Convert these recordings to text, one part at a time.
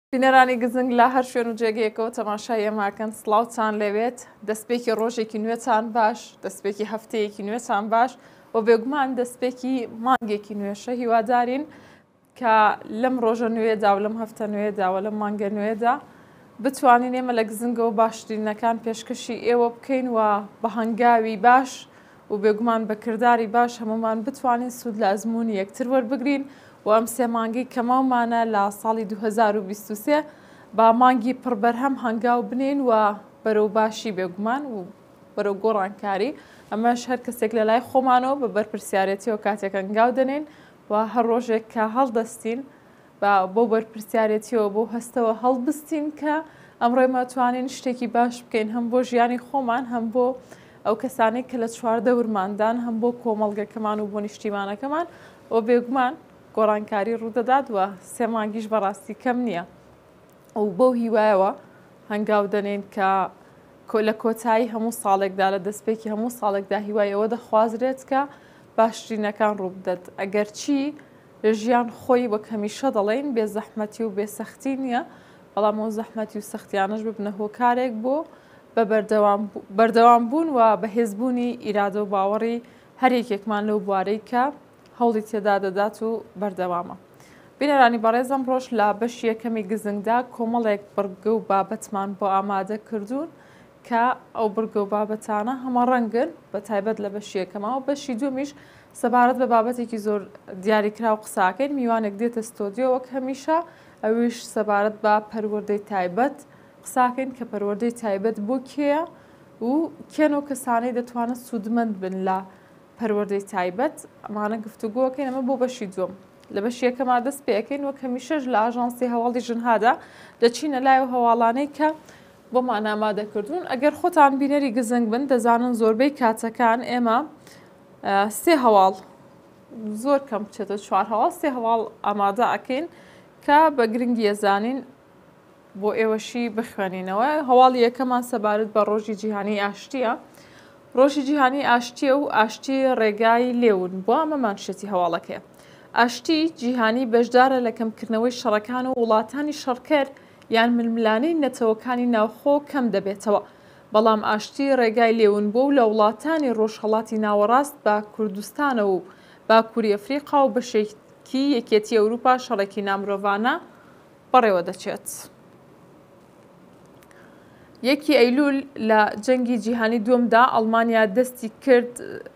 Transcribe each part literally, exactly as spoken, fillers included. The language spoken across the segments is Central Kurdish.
بینەرانی گزنگ لە هەر شوێن و جێگەیەکەوە تەماشای ئێماکەن سڵاوتان لەوێت دەستپێکی ڕۆژێکی نوێتان باش دەستپێکی هەفتەیەکی نوێتان باش و بێگومان دەستپێکی مانگێکی نوێشە هیوادارین کە لەم ڕۆژە نوێدا و لەم هەفتە نوێدا و لەم مانگە نوێدا بتوانین ئێمە لە گزنگەوە باشترینەکان پێشکەشی ئێوە بکەین و بە هەنگاوی باش و بێگومان بە کردداری باش هەمومان بتوانین سوود لە ئەزمموی یەکتر وەربگرین و ئەم سێ مانگی کەماومانە لە ساڵی دوو هەزار و بیست و سێ با مانگی پڕبەرهەم هەنگاو بنین و بەرەو باشی بێگومان و بەرەو گۆڕانکاری ئەمەش هەر کەسێک لە لای خۆمانەوە بە بەرپرسیارەتیەوە کاتێک هەنگاو دەنێن و هەر ڕۆژێک کە هەڵدەستین بۆ بەرپرسیارەتیەوە بۆ هەستەوە هەڵبستین کە ئەمڕۆی توانین شتێکی باش بکەین هەم بۆ ژیانی خۆمان هەم بۆ ئەو کەسانێک کە لە چواردە ورماندان هەم بۆ کۆمەڵگەکەمان و بۆ نیشتیمانەکەمان و بێگومان گۆڕانکاری ڕوودەدات وە سێ مانگیش بەڕاستی کەم نییە و بۆ هیوایەوە هەنگاو دەنێن کە لە کۆتایی هەموو ساڵێکدا لە دەستپێکی هەموو ساڵێکدا هیوایەوە دەخوازرێت کە باشترینەکان ڕوودەت ئەگەر چی لە ژیان خۆی وەک هەمیشە دەڵێن بێ زەحمەتی و بێسەختی نییە بەڵام ئەو زەحمەتی و سەختیانش ببنە هۆکارێک بۆ بە بەردەوام بوون و بەهێزبوونی ئیرادە و باوەڕی هەرێکێکمان لەو بوارەی کە هەوڵی تێدا دەدات و بەردەوامە. بینەرانی بەڕێزم ڕۆژ لە بەشی یەکەمی گزنگدا کۆمەڵێک بڕگە و بابەتمان بۆ ئامادە کردوون کە ئەو بڕگە و بابەتانە هەمە ڕەنگن بە تایبەت لە بەشی یەکەمەوە بەشی دومیش سەبارەت بە بابەتێکی زۆر دیاریکرا و قساکەین میوانێک دێتە ستۆدیۆ وەک هەمیشە ئەویش سەبارەت بە پەروەردەی تایبەت قساکەین کە پەروەردەی تایبەت بۆ کێیە و کێنەوە کەسانەی دەتوانن سوودمەند بن لە پەروەردەی تایبەت ئەمانە گفتوگۆکەین ئەمە بۆ بەشی دوم لە بەشی یەکەما دەست پێەکەین وەک هەمیشەش لە ئاژانسی هەواڵی ژنهادا دەچینە لای و هەواڵانەی کە بۆمان ئامادەکردوون ئەگەر خۆتان بینەری گزنگ بن دەزانن زۆربەی کاتەکان ئێمە سێ هەواڵ زۆر کەم بچێتە چوار هەواڵ سێ هەواڵ ئامادە ئەکەین کە بە گرنگی ێزانین بۆ ئێوەشی بخوێنینەوە هەواڵی یەکەمان سەبارەت بە ڕۆژی جیهانی ئاشتیە ڕۆژی جیهانی ئاشتیە و ئاشتی ڕێگای لێون بۆ ئەمەمان شێتی هەواڵەکەیە ئاشتی جیهانی بەشدارە لە کەمکردنەوەی شەڕەکان و وڵاتانی شەڕکەر یان ململانەی نەتەوەکانی ناوخۆ کەم دەبێتەوە بەڵام ئاشتی ڕێگای لێون بۆ و لە وڵاتانی ڕۆژهەڵاتی ناوەڕاست بە کوردستانە و باکووری ئەفریقا و بەشێکی یەکێتی ئەوروپا شەڕێکی نامرۆڤانە بەڕێوە دەچێت. یەکی ئەیلول لە جەنگی جیهانی دووەمدا ئەڵمانیا دەستی کرد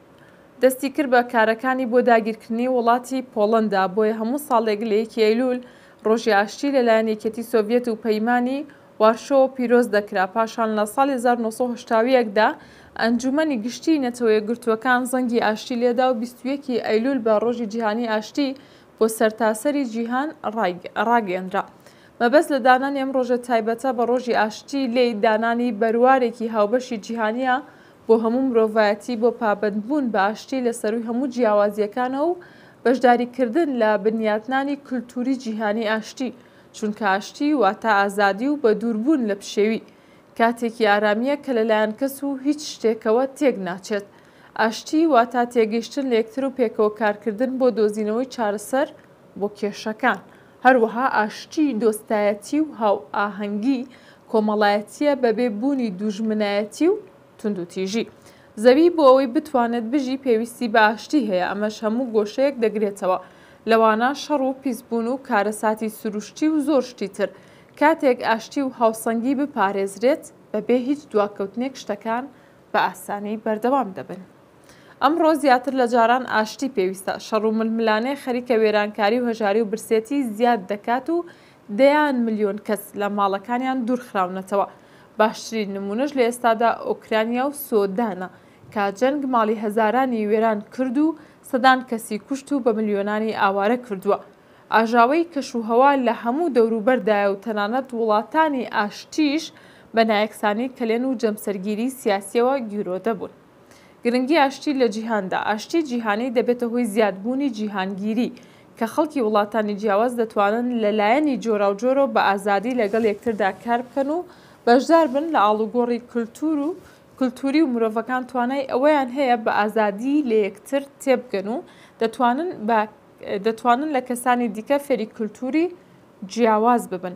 دەستی کرد بە کارەکانی بۆ داگیرکردنی وڵاتی پۆڵەندا بۆیە هەموو ساڵێک لە یەکی ئەیلول ڕۆژی ئاشتی لەلایەن یەکێتی سۆڤیەت و پەیمانی وارشۆ پیرۆز دەکرا پاشان لە ساڵی هەزار و نۆ سەد و هەشتا و یەکدا ئەنجومەنی گشتی نەتەوە یەکگرتووەکان زەنگی ئاشتی لێدا و بیست و یەکی ئەیلول بە ڕۆژی جیهانی ئاشتی بۆ سەرتاسەری جیهان ڕاگەیەنرا. مەبەست لە دانانی ئەم ڕۆژە تایبەتە بە ڕۆژی ئاشتی لێی دانانی بەروارێکی هاوبەشی جیهانیە بۆ هەموو مرۆڤایەتی بۆ پابەندبوون بە ئاشتی لە سەروی هەموو جیاوازیەکانەوە و بەشداریکردن لە بنیاتنانی کولتوری جیهانی ئاشتی چونکە ئاشتی واتە ئازادی و بە دووربوون لە پشێوی کاتێکی ئارامیە کە لەلایەن کەس و هیچ شتێکەوە تێک ناچێت ئاشتی واتە تێگەیشتن لە یەکتر و پێکەوە کارکردن بۆ دۆزینەوەی چارەسەر بۆ کێشەکان هەروەها ئاشتی دۆستایەتی و هاو ئاهەنگی کۆمەڵایەتیە بەبێ بوونی دوژمنایەتی و توندوتیژی زەوی بۆ ئەوەی بتوانێت بژی پێویستی بە ئاشتی هەیە ئەمەش هەموو گۆشەیەک دەگرێتەوە لەوانە شەڕ و پیسبوون و کارەساتی سروشتی و زۆر شتی تر کاتێک ئاشتی و هاوسەنگی بپارێزرێت بەبێ هیچ دواکەوتنێک شتەکان بە ئاسانی بەردەوام دەبن. ئەمڕۆ زیاتر لە جاران ئاشتی پێویستە شەڕ و ململانەی خەریکە وێرانکاری و هەژاری و برسێتی زیاد دەکات و دەیان ملیۆن کەس لە ماڵەکانیان دوورخراونەتەوە باشترین نمونەش لە ئێستادا ئۆکرانیا و سۆدانە کە جەنگ ماڵی هەزارانی وێران کرد و سەدان کەسی کوشت و بە ملیۆنانی ئاوارە کردووە ئاژاوەی کەشوهەوا لە هەموو دەوروبەردایە و تەنانەت وڵاتانی ئاشتیش بە نایەکسانی کەلێن و جەمسەرگیری سیاسیەوە گیرۆ دەبوون. گرنگی ئاشتی لە جیهاندا ئاشتی جیهانی دەبێتە هۆی زیادبوونی جیهانگیری کە خەڵکی وڵاتانی جیاواز دەتوانن لەلایەنی جۆرا و جۆرە بە ئازادی لەگەڵ یەکتردا کار بکەن و بەشدار بن لە ئاڵوگۆڕی کولتور و کولتوری و مرۆڤەکان توانای ئەوەیان هەیە بە ئازادی لە یەکتر تێبگەن و دەتوانن لە کەسانی دیکە فێری کولتوری جیاواز ببن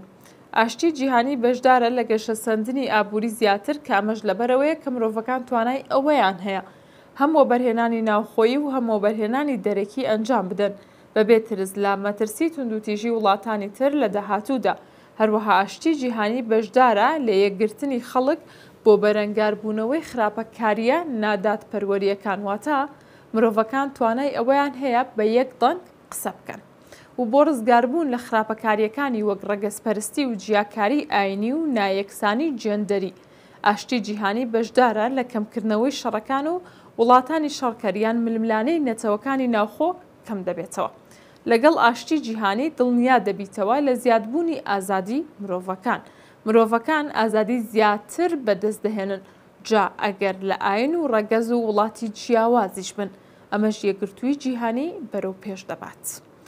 ئاشتی جیهانی بەشدارە لە گەشەسەندنی ئابووری زیاتر کامەش لەبەرەوەیە کە مرۆڤەکان توانای ئەوەیان هەیە هەم وەبەرهێنانی ناوخۆیی و هەم وەبەرهێنانی دەرەکی ئەنجام بدەن بەبێ ترس لە مەترسی توندوتیژی وڵاتانی تر لە داهاتوودا. هەروەها ئاشتی جیهانی بەشدارە لە یەکگرتنی خەڵک بۆ بەرەنگاربوونەوەی خراپەکاریە نادادپەروەریەکان، واتە مرۆڤەکان توانای ئەوەیان هەیە بە یەک دەنگ قسە بکەن و بۆ ڕزگاربوون لە خراپەکاریەکانی وەک ڕەگەزپەرستی و جیاکاری ئاینی و نایەکسانی جێندەری. ئاشتی جیهانی بەشدارە لە کەمکردنەوەی شەڕەکان و وڵاتانی شەڕکەریان ململانەی نەتەوەکانی ناوخۆ کەم دەبێتەوە. لەگەڵ ئاشتی جیهانی دڵنیا دەبیتەوە لە زیادبوونی ئازادی مرۆڤەکان. مرۆڤەکان ئازادی زیاتر بەدەست دەهێنن جا ئەگەر لە ئاین و ڕەگەز و وڵاتی جیاوازیش بن، ئەمەش یەکگرتووی جیهانی بەرەو پێش دەبات.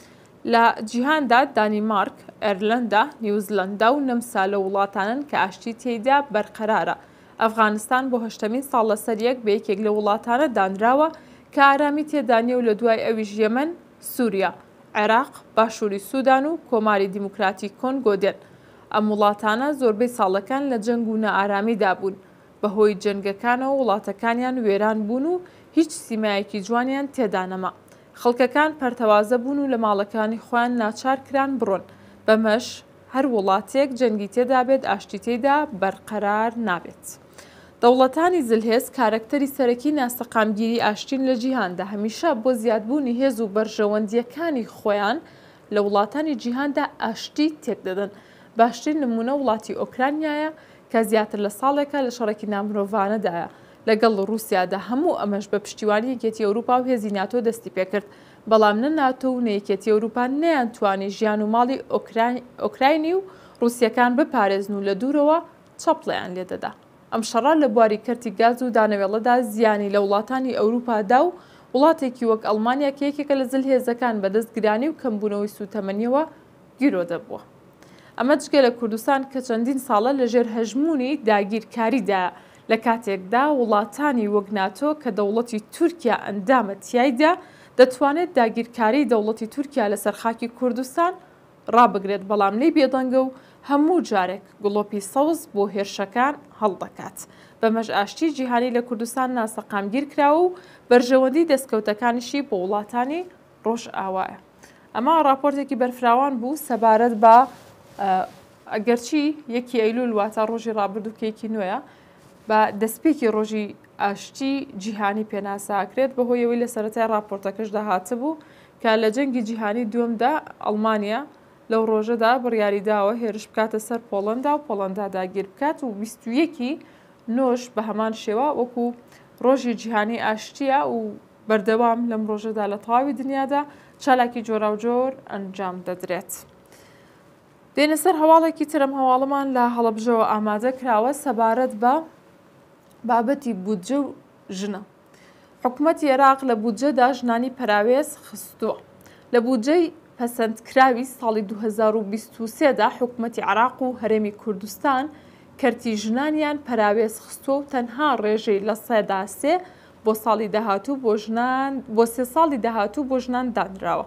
لە جیهاندا دانیمارک، ئێرلەندا، نیوزلەندا و نەمسا لە وڵاتانن کە ئاشتی تێیدا بەرقەرارە. ئەفغانستان بۆ هەشتمین ساڵ لەسەر یەک بە یەکێک لە وڵاتانە دانراوە کە ئارامی تێدانیە و لە دوای ئەویش یەمەن، سووریا، عێراق، باشووری سوودان و کۆماری دیموکراتی کۆنگۆ دێن. ئەم وڵاتانە زۆربەی ساڵەکان لە جەنگ و نەئارامیدا بوون، بەهۆی جەنگەکانەوە وڵاتەکانیان وێران بوون و هیچ سیمایەکی جوانیان تێدا نەما. خەڵکەکان پەرتەوازە بوون و لە ماڵەکانی خۆیان ناچار کران بڕۆن. بەمەش هەر وڵاتێک جەنگی تێدا بێت ئاشتی تێدا بەرقەرار نابێت. دەوڵەتانی زلهێز کارەکتەری سەرەکی ناسەقامگیری ئاشتین لە جیهاندا هەمیشە بۆ زیادبوونی هێز و بەرژەوەندیەکانی خۆیان لە وڵاتانی جیهاندا ئاشتی تێک دەدەن. باشترین نمونە وڵاتی ئۆکرانیایە کە زیاتر لە ساڵێکە لە شەڕێکی نامرۆڤانەدایە. لەگەڵ ڕووسیادا هەموو ئەمەش بە پشتیوانی یەکێتی ئەوروپا و هێزی ناتۆ دەستی پێکرد، بەڵام نە ناتۆ و نەیەکێتی ئەوروپا نەیانتوانی ژیان و ماڵی ئۆکراینی و ڕووسیەکان بپارێزن و لە دوورەوە چەپڵیان لێدەدا. ئەم شەڕە لە بواری کەرتی گاز و دانەوێڵەدا زیانی لە وڵاتانی ئەوروپادا و وڵاتێکی وەک ئەڵمانیا کە یەکێکە لە زلهێزەکان بەدەستگرانی و کەمبوونەوەی سوتەمەنیەوە گیرۆ دەبووە. ئەمە جگە لە کوردستان کە چەندین ساڵە لەژێر هەژمونی داگیرکاریدا لە کاتێکدا وڵاتانی وەک ناتۆ کە دەوڵەتی تورکیا ئەندامە تیایدا دەتوانێت داگیرکاری دەوڵەتی تورکیا لەسەر خاکی کوردستان ڕابگرێت، بەڵام لی بێدەنگە و هەموو جارێک گڵۆپی سەوز بۆ هێرشەکان هەڵدەکات. بەمەش ئاشتی جیهانی لە کوردستان ناسەقامگیر کراوە و بەرژەوەندی دەستکەوتەکانیشی بۆ وڵاتانی ڕۆژ ئاوایە. ئەمە راپۆرتێکی بەرفراوان بوو سەبارەت بە ئەگەرچی یەکی ئەیلول واتە ڕۆژی ڕابردووکێکی نوێیە بە دەستپێکی ڕۆژی ئاشتی جیهانی پێناساکرێت بەهۆی ئەوەی لە سەرەتای راپۆرتەکەشدا هاتبوو کە لە جەنگی جیهانی دووەمدا ئەڵمانیا لەو ڕۆژەدا بڕیاریداوە هێرش بکاتە سەر پۆڵەندا و پۆڵەندا داگیر بکات و بیست و یەکی نۆش بە هەمان شێوە وەکو ڕۆژی جیهانی ئاشتیە و بەردەوام لەم ڕۆژەدا لە تەواوی دنیادا چالاکی جۆرا و جۆر ئەنجام دەدرێت. دێنە سەر هەواڵێکی ترم هەواڵەمان لە هەڵەبژەوە ئامادە کراوە سەبارەت بە بابەتی بودجە و ژنە. حکوومەتی عێراق لە بودجەدا ژنانی پەراوێز خستووە. لە بودجەی پەسەندکراوی ساڵی دوو هەزار و بیست و سێدا حکوومەتی عێراق و هەرێمی کوردستان کەرتی ژنانیان پەراوێز خستووە و تەنها ڕێژەی لە سێدا سێ بۆ ساڵی داهاتوو بۆ ژنان بۆ سێ ساڵی داهاتوو بۆ ژنان دانراوە.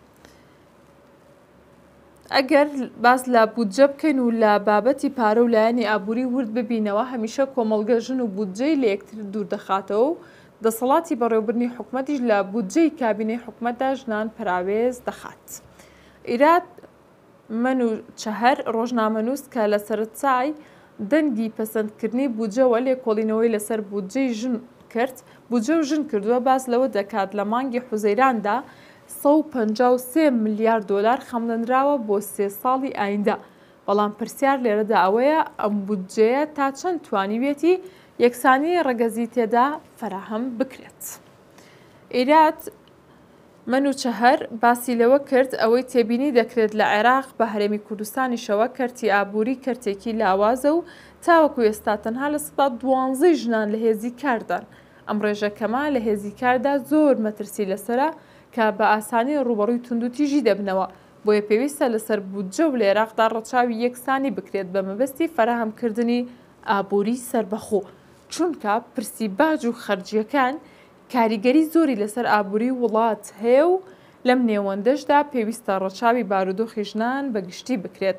ئەگەر باس لە بودجە بکەین و لە بابەتی پارە و لایەنی ئابووری ورد ببینەوە هەمیشە کۆمەڵگە ژن و بودجەی لە یەکتر دوور دەخاتەوە و دەسەڵاتی بەڕێوەبردننی حکوومەتیش لە بودجەی کابینەی حکوومەتدا ژنان پەراوێز دەخات. ئیرات من و چەهەر ڕۆژنامەنووس کە لە سەرەتای دەنگی پەسەندکردنی بودجەوە لێکۆڵینەوەی لەسەر بودجەی ژن کرد بودجە و ژن کردووە باس لەوە دەکات لە مانگی حوزەیراندا سە و پەنجا و سێ ملیارد دۆلار خەمدەنراوە بۆ سێ ساڵی ئایندا، بەڵام پرسیار لێرەدا ئەوەیە ئەم بودجەیە تا چەند توانیوێتی یەکسانی ڕەگەزی تێدا فراهەم بکرێت. ئیرات من و چەهەر باسی لەوە کرد ئەوەی تێبینی دەکرێت لە عێراق بە هەرێمی کوردستانیشەوە کەرتی ئابووری کەرتێکی لاوازە و تاوەکو ئێستا تەنها لە سەدا دوانزەی ژنان لە هێزی کاردان. ئەم ڕێژەکەما لە هێزی کاردا زۆر مەترسی لەسرە کە بە ئاسانی ڕوبەڕووی توندوتیژی دەبنەوە، بۆیە پێویستە لەسەر بودجە و لە عێراقدا ڕەچاوی یەکسانی بکرێت بە مەبەستی فەراهەمکردنی ئابووری سەربەخۆ، چونکە پرسی باج و خەرجیەکان کاریگەری زۆری لەسەر ئابووری وڵات هەیە و لەم نێوەندەشدا پێویستە ڕەچاوی بارودۆخی ژنان بەگشتی بکرێت.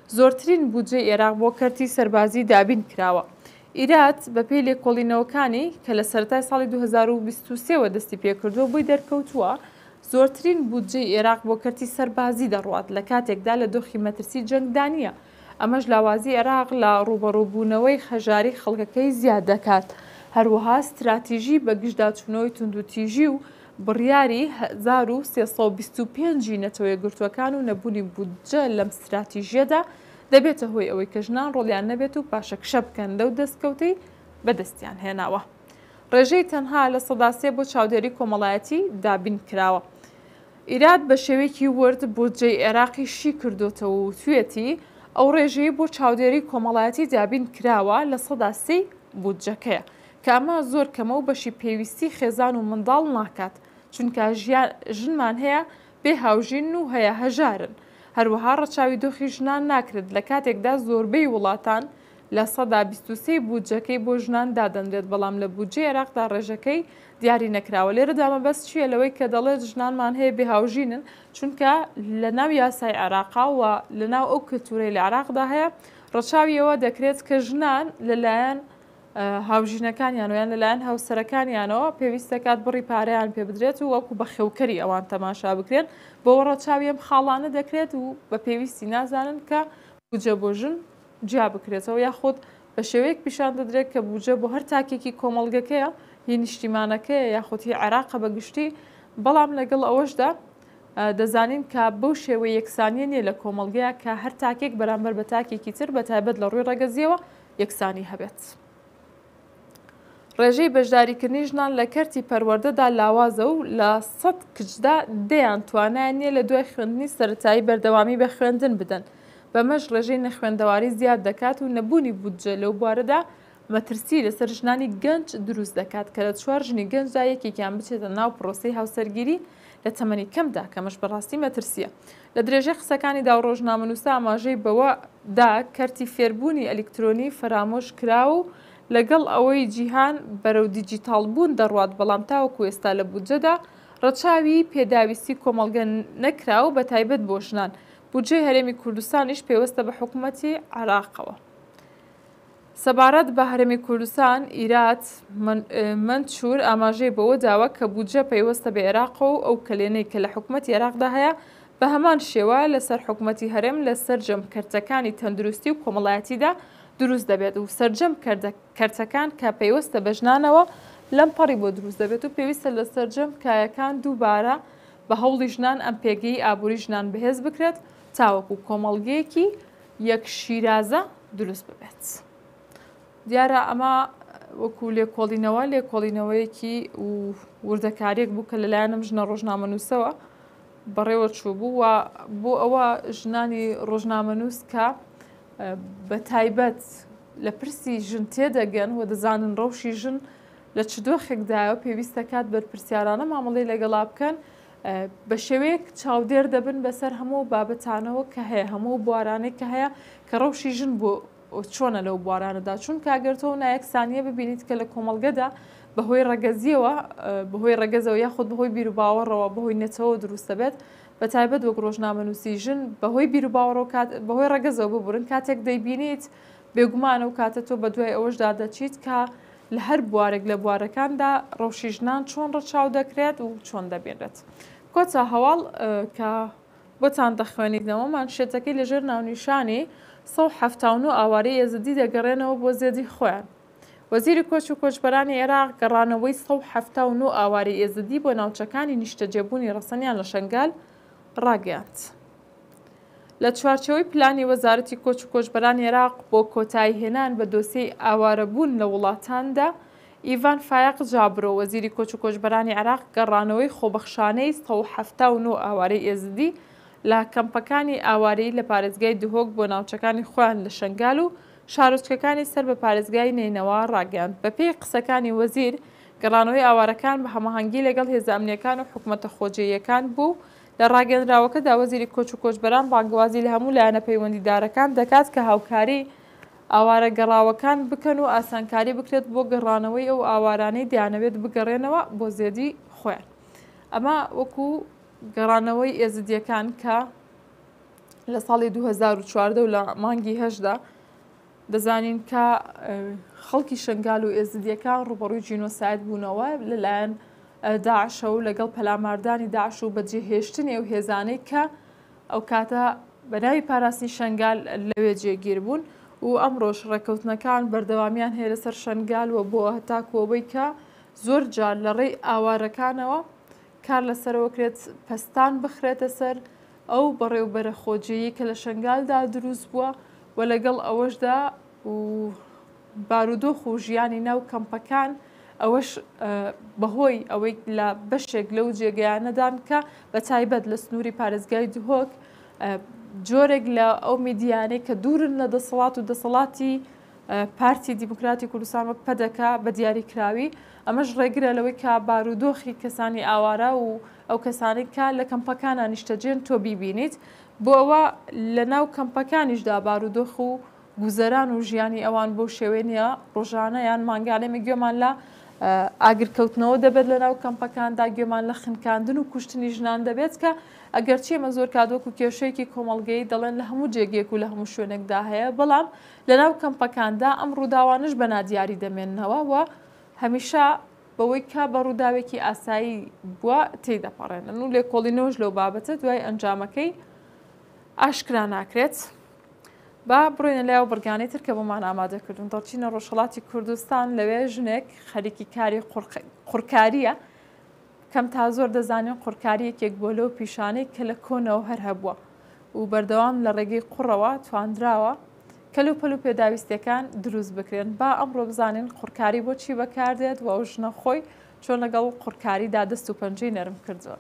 زۆرترین بودجەی عێراق بۆ کەرتی سەربازی دابین کراوە. ئیرات بە پێی لێکۆڵینەوەکانی کە لە سەرەتای ساڵی دوو هەزار و بیست و سێەوە دەستی پێکردووە بۆی دەرکەوتووە، زۆرترین بودجەی عێراق بۆ کەرتی سەربازی دەڕوات لە کاتێکدا لە دۆخی مەترسی جەنگدانیە. ئەمەش لاوازی عێراق لە ڕوبەڕووبوونەوەی خەژاری خەڵکەکەی زیاد دەکات. هەروەها استراتیژی بە گشتداچوونەوەی توندوتیژی و بڕیاری هەزار و سێسەد و بیست و پێنج نەتەوە یەکگرتووەکان و نەبوونی بودجە لەم استراتیژیەدا دەبێتە هۆی ئەوەی کە ژنان ڕۆڵیان نەبێت و پاشەکشە بکەن لەو دەستکەوتەی بەدەستیان هێناوە. ڕێژەی تەنها لە سەدا سێ بۆ چاودێری کۆمەڵایەتی دابین کراوە. ئیرات بە شێوەیەکی ورد بودجەی عێراقی شی کردوتەوە و توێتی ئەو ڕێژەیە بۆ چاودێری کۆمەڵایەتی دابین کراوە لە سەدا سێ بودجەکەیە کە ئەمە زۆر کەمە و بەشی پێویستی خێزان و منداڵ ناکات، چونکە ژنمان هەیە بێ هاوژین و هەیە هەژارن. هەروەها ڕەچاوی دۆخی ژنان ناکرێت لە کاتێکدا زۆربەی وڵاتان لە سەدا بیست و سێ بودجەکەی بۆ ژنان دادەنرێت، بەڵام لە بودجێ عێراقدا ڕێژەکەی دیاری نەکراوە. لێرەدا مەبەست چییە لەوەی کە دەڵێت ژنانمان هەیە بێ هاوژینن، چونکە لە ناو یاسای عێراقا و لە ناو ئەو کلتورەی لە عێراقدا هەیە ڕەچاویەوە دەکرێت کە ژنان لەلایەن هاوژینەکانیان ویان لەلایەن هاوسەرەکانیانەوە پێویست دەکات بڕی پارەیان پێ بدرێت و وەکو بە خێوکەری ئەوان تەماشا بکرێن، بۆەوە ڕەچاوی ئەم خاڵانە دەکرێت و بە پێویستی نازانن کە بودجە بۆ ژن جیا بکرێتەوە، یاخود بە شێوەیەک پیشان دەدرێت کە بودجە بۆ هەر تاکێکی کۆمەڵگەکەیە هی نیشتیمانەکەیە یاخودی عێراقە بە گشتی. بەڵام لەگەڵ ئەوەشدا دەزانین کە بەو شێوەی یەکسانیە نیە لە کۆمەڵگەیە کە هەر تاکێک بەرامبەر بە تاکێکی تر بە تایبەت لە ڕووی ڕەگەزیەوە یەکسانی هەبێت. ڕێژەی بەشداریکردنی ژنان لە کەرتی پەروەردەدا لاوازە و لە سەد کچدا دەیان توانایان نیە لە دوای خوێندنی سەرەتایی بەردەوامی بە خوێندن بدەن. بەمەش ڕێژەی نەخوێندەواری زیاد دەکات و نەبوونی بودجە لەو بوارەدا مەترسی لەسەر ژنانی گەنج دروست دەکات کە لە چوار ژنی گەنجدا یەکێکیان بچێتە ناو پرۆسەی هاوسەرگیری لە تەمەنی کەمدا، کەمەش بەڕاستی مەترسیە. لە درێژەی قسەکانیدا و ڕۆژنامەنووسە ئاماژەی بەوەدا کەرتی فێربوونی ئەلیکترۆنی فەرامۆش کرا و لەگەڵ ئەوەی جیهان بەرەو دیجیتال بوون دەڕوات، بەڵام تاوەکو ئێستا لە بودجەدا ڕەچاوی پێداویستی کۆمەڵگە نەکرا و بە تایبەت بۆ ژنان. بودجەی هەرێمی کوردستانیش پێوەستە بە حکوومەتی عێراقەوە. سەبارەت بە هەرێمی کوردستان، ئیرات منچور ئاماژەی بەوە داوە کە بودجە پەیوەستە بە عێراقەوە و ئەو کلێنەی کە لە حکوومەتی عێراقدا هەیە بە هەمان شێوە لەسەر حکوومەتی هەرێم لە سەرجەم کەرتەکانی تەندروستی و کۆمەڵایەتیدا دروست دەبێت و سەرجەم کەرتەکان کە پێوەستە بە ژنانەوە لەم پەڕی بۆ دروست دەبێت و پێویستە لە سەرجەم کایەکان دووبارە بە هەوڵی ژنان ئەم پێگەی ئابووری ژنان بەهێز بکرێت تاوەکو کۆمەڵگەیەکی یەک شیرازە دروست ببێت. دیارە ئەمە وەکو لێکۆڵینەوە لێکۆڵینەوەیەکی وردەکارێک بوو کە لەلایەنم ژنە ڕۆژنامەنووسەوە بەڕێوە چوو بوو و بۆ ئەوە ژنانی ڕۆژنامەنووس کە بە تایبەت لە پرسی ژن تێدەگەن و دەزانن ڕەوشی ژن لە چ دۆخێکدایە و پێویستە کات بەرپرسیارانە مامەڵەی لەگەڵا بکەن بە شێوەیەک چاودێر دەبن بەسەر هەموو بابەتانەوە کە هەیە، هەموو بوارانێک کە هەیە کە ڕەوشی ژن بۆ چۆنە لەو بوارانەدا، چون کاگەرتەوە نایەکسانیە ببینیت کە لە کۆمەڵگەدا بەهۆی ڕەگەزیەوە بەهۆی ڕەگەزەوە یاخود بەهۆی بیر و باوەڕەوە بەهۆی نێتەوە دروست دەبێت، بە تایبەت وەک ڕۆژنامەنووسی ژن بەهۆی بیر و باوەڕەوە بەهۆی ڕەگەزەوە ببورن کاتێک دەیبینیت بێگومانە و کاتە تۆ بە دوای ئەوەشدا دەچیت کە لە هەر بوارێک لە بوارەکاندا ڕەوشی ژنان چۆن ڕەچاو دەکرێت و چۆن دەبێنرێت. کۆچە هەواڵ کە بۆتان دەخوێنیتنەوەمان شێتەکەی لەژێر ناونیشانی سەد و هەفتاد و نۆ ئاوارەی ئێزدی دەگەڕێنەوە بۆ زێدی خۆیان. وەزیری کۆچ و کۆچبەرانی عێراق گەڕانەوەی سەد و هەفتاد و نۆ ئاوارەی ئێزدی بۆ ناوچەکانی نیشتەجێبوونی ڕەسەنیان لە شەنگال ڕاگەیاند. لە چوارچەوەی پلانی وەزارەتی کۆچ و کۆچبەرانی عێراق بۆ کۆتایی هێنان بە دۆسیەی ئاوارەبوون لە وڵاتاندا، ئیڤان فایق جابرۆ وەزیری کۆچ و کۆچبەرانی عێراق گەڕانەوەی خۆبەخشانەی سەد و هەفتاد و نۆ ئاوارەی ئێزدی لە کەمپەکانی ئاوارەی لە پارێزگای دهۆک بۆ ناوچەکانی خۆیان لە شەنگال و شارۆچکەکانی سەر بە پارێزگای نینەوە ڕاگەاند. بەپێی قسەکانی وەزیر، گەڕانەوەی ئاوارەکان بە هەماهەنگی لەگەڵ هێزە ئەمنیەکان و حکوومەتە خۆجێیەکان بوو. لە ڕاگەندراوەکەدا وەزیری کۆچ و کۆچبەران بانگوازی لە هەموو لایەنە پەیوەندیدارەکان دەکات کە هاوکاری ئاوارە گەڕاوەکان بکەن و ئاسانکاری بکرێت بۆ گەڕانەوەی ئەو ئاوارانەی دەیانەوێت بگەڕێنەوە بۆ زێدی خۆیان. ئەمە وەکو گەڕانەوەی ئێزدیەکان کە لە ساڵی دوو هەزار و چواردە و لە مانگی هەشدا دەزانین کە خەڵکی شنگال و ئێزدیەکان ڕوبەڕووی جینۆساید بوونەوە لەلایەن داعشە و لەگەڵ پەلاماردانی داعش و بەجێهێشتنی ئەو هێزانەی کە ئەو کاتە بەناوی پاراستنی شنگال لەوێ جێگیر بوون و ئەمڕۆژ ڕێکەوتنەکان بەردەوامیان هەیە لەسەر شنگالوە بۆ هەتا کۆبەی کە زۆر جار لە ڕێی ئاوارەکانەوە کار لەسەرەوەکرێت پەستان بخرێتە سەر ئەو بەڕێوبەرە خۆجیەیی کە لە شنگالدا دروست بووە و لەگەڵ ئەوەشدا و بارودۆخ و ژیانی ناو کەمپەکان ئەوەش بەهۆی ئەوەی لە بەشێک لەو جێگەیانەدان کە بە تایبەت لە سنووری پارێزگای دوهۆک جۆرێک لە ئەو میدیانەی کە دوورن لە دەسەڵات و دەسەڵاتی پارتی دیموکراتی کوردستان وەک پەدەکە بە دیاریکراوی ئەمەش ڕێگرە لەوەی کە بارودۆخی کەسانی ئاوارە و ئەو کەسانی کە لە کەمپەکانان نیشتەجێن تۆ بیبینیت بۆ ئەوە لە ناو کەمپەکانیشدا بارودۆخ و گوزەران و ژیانی ئەوان بۆ شێوێنە ڕۆژانە یان مانگانێمە گوێمان لە ئاگرکەوتنەوە دەبێت لە ناو کەمپەکاندا گوێمان لە خنکاندن و کوشتنی ژنان دەبێت کە ئەگەر چیمە زۆر کادۆک و کێشەیەکی کۆمەڵگەی دەڵێن لە هەموو جێگێک و لە هەموو شوێنێکدا هەیە بەڵام لە ناو کەمپەکاندا ئەم ڕووداوانش بە نادیاری دەمێننەوە و هەمیشە بەوەی کا بە ڕووداوێکی ئاسایی بووە تێدەپەڕێنن و لێکۆڵینەوەش لەو بابەتە دوای ئەنجامەکەی ئاشکرا ناکرێت. با بڕۆینە لایەوە بڕگانەی تر کە بۆمان ئامادەکردون دەڵچینە ڕۆژهەڵاتی کوردستان لەوێ ژنێک خەریکی کاری قورکاریە کەم تا زۆر دەزانین قورکاریەکێک بۆ لەو پیشانەی کە لە کۆنەوە هەر هەبووە و بەردەوام لە ڕێگەی قوڕەوە توانراوە کەلو پەل و پێداویستەکان دروست بکرێن. با ئەمڕۆ بزانین قورکاری بۆ چی بەکاردێت و ئەو ژنە خۆی چۆن لەگەڵ قورکاریدا دەست و پەنجەی نەرم کردووە.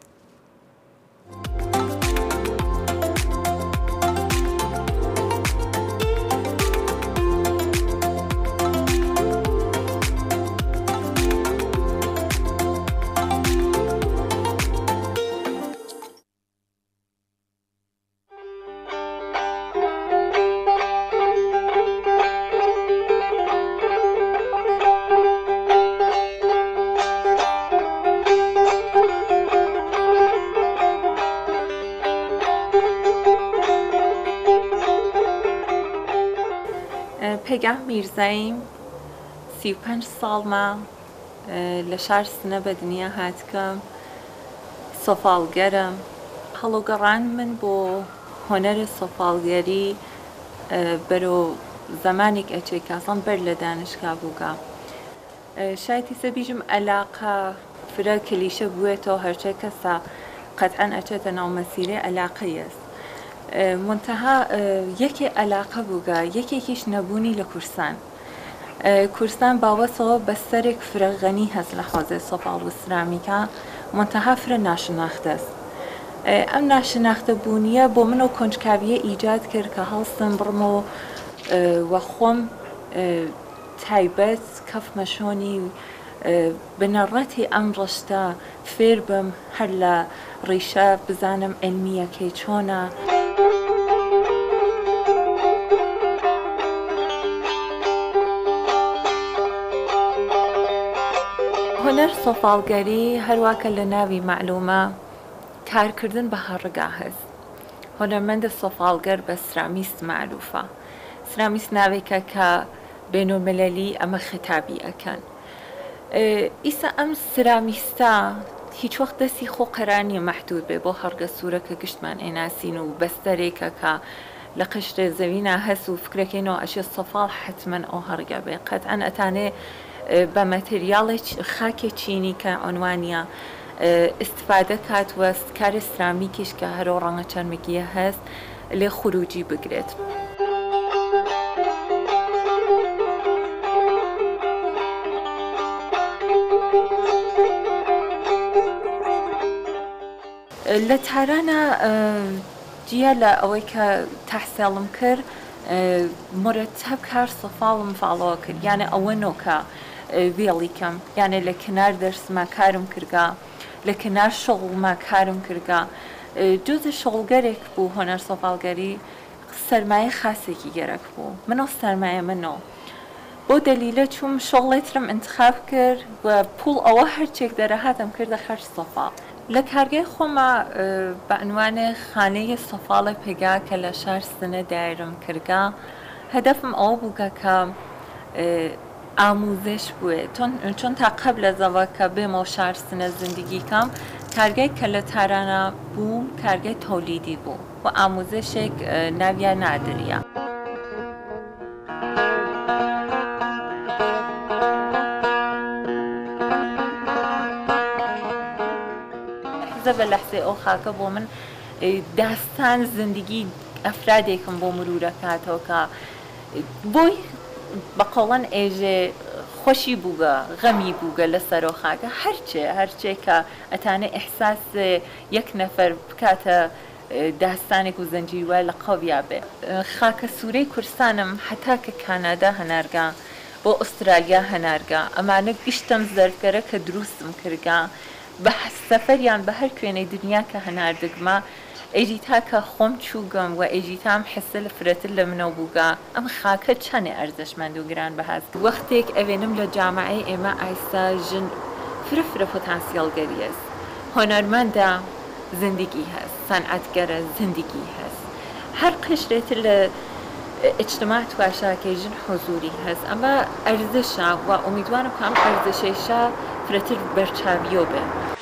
پێگاه میرزاییم سی و پێنج ساڵمە لە شار سنە بە دنیا هاتکەم سۆفاڵگەرم هەڵوگەڕان من بۆ هۆنەرە سۆفاڵگەری بەرۆ زمانێک ئەچێ کاسان بەر لە دانشگا بووگا شایەتی سەبیژم ئەلاقە فرە کلیشە بووێتەوە هەرچە کەسا قەتعەن ئەچێتە ناو مەسیرێ ئەلاقەی است منتها یەکێ ئەلاقە بووگە یەکێکیش نەبوونی لە کورسان کورسان باوەسەوە بەسەرێک فرە غەنی هەست لە حوزەی سۆفاڵ و سرامیکا منتها فرە ناشناختە است ئەم ناشناختە بوونیە بۆ منەوە کۆنجکاویە ئیجاد کرد کە هەڵسم بڕمەوە وە خۆم تایبەت کەفمە شۆنی بنەڕەتی ئەم ڕەشتە فێر بم هەر لە ڕیشە بزانم علمیەکەی چۆنە. هۆنەر سۆفاڵگەری هەروواکە لە ناوی معلومە کارکردن بە هەڕگا هەست هۆنەرمەندە سۆفاڵگەر بە سرامیست معروفە سرامیست ناوێکە کە بینۆمەلەلی ئەمە خەتابی ئەکەن ئیسا ئەم سرامیستە هیچ وەخت دەستی خۆ قەرانی مەحدود بێ بۆ هەڕگە سوورەکە گشتمان ئێناسین و بەستەرێکە کە لە قشتێ زەوینە هەست و فکرەکەینەوە ئەشێ سۆفاڵ حتمەن ئەو هەڕگە بێ قەتعەن ئەتانێ بە مەتریاڵی خاکێ چینی کە عنوانیە استفادە کات وە کاری سرامیکیش کە هەرۆ ڕەنگە چەرمگیە هەست لێ خوروجی بگرێت. لە تارانە جیا لە ئەوەی کە تەحسیڵم کرد مرتب کار سۆفاڵم فاڵەوە کرد یانە ئەوە نۆکە وێڵیکەم یانە لە کنار دەرسما کارم کردگا لە کنار شغڵما کارم کردگا جزء شغڵگەرێک بوو هۆنەر سۆفاڵگەری سەرمایە خاسێکی گەرەک بوو منەوە سەرمایە منەوە بۆ دەلیلە چوم شغڵێترم انتخاب کرد و پوڵ ئەوە هەرچێک دەرەهاتم کردە خەرج سۆفاڵ لە کارگەی خۆمە بە عنوانێ خانەی سەفاڵی پێگا کە لە شار سنە دایرم کردگا هەدەفم ئەوە بووکە کە ئاموزش بووێ چۆن تا قبل لە زەوە کە بێمە و شار سنە زندگی کەم کارگەی کە لە تارانە بووم کارگەی تۆلیدی بوو و ئاموزشێک ناویان نادریە. بە لەحزێ ئەو خاکە بۆ من داستان زندگی ئەفرادێکم بۆ مرورەکاتەوە کە بۆی بە قەڵەن ئێژێ خۆشی بووگە غەمی بووگە لە سەرۆ خاکە هەرچێ هەرچێ کە ئەتانە ئەحساس یەک نەفەر بکاتە داستانێک و زەنجیرە لە قەویا بێ. خاکە سوورەی کوردستانم هەتا کە کانادا هەنارگا بۆ ئوسترالیا هەنارگا ئەمانە گشتم زەرفگەرە کە دروستم کردگا بە سەفەریان بە هەر کوێنەی دنیا کە هەناردگمە ئەیجیتا کە خۆم چووگەم و ئەیجیتام حسە لە فرەتر لە منەوە بووگا ئەم خاکە چەنێ ئەرزەشمەند و گران بەهاز وەختێک ئەوێنم لە جامعەی ئێمە ئایستا ژن فرە فرە پۆتانسیەڵگەری هەست هۆنەرمەندە زندگی هەست سەنعەتگەرە زندگی هەست هەر قشرێتر لە اجتماع تواشاکەی ژن حضوری هەست ئەمە ئەرزشە و ئومیدوارم کە ئەم ئەرزشەیشە فرەتر بەرچاویۆ بێ.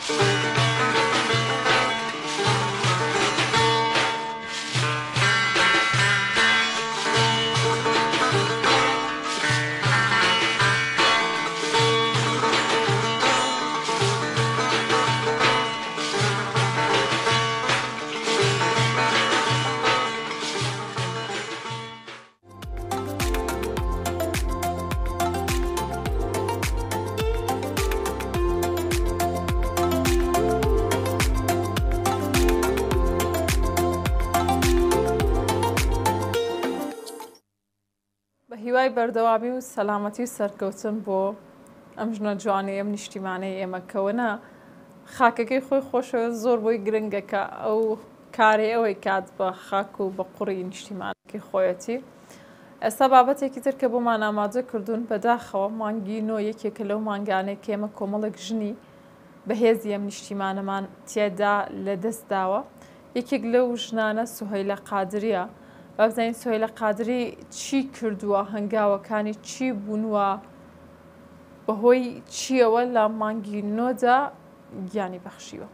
هیوای بەردەوامی و سەلامەتی و سەرکەوتن بۆ ئەم ژنە جوانەی ئەم نیشتیمانەی ئێمەکەونە خاکەکەی خۆی خۆشەوە زۆر بۆی گرنگەکە ئەو کارێ ئەوەی کات بە خاک و بە قوڕی نیشتیمانەکەی خۆیەتی. ئێستا بابەتێکی تر کە بۆمان ئامادە کردوون بەداخەوە مانگی نۆ یەکێکە لەو مانگانێک کە ئێمە کۆمەڵێک ژنی بەهێزی ئەم نیشتیمانەمان تێدا لەدەستداوە. یەکێک لەو ژنانە سوهەیلە قادریە. بابزانین سوهەیلە قادری چی کردووە هەنگاوەکانی چی بوونوە بەهۆی چیەوە لە مانگی نۆدا گیانی بەخشیوە.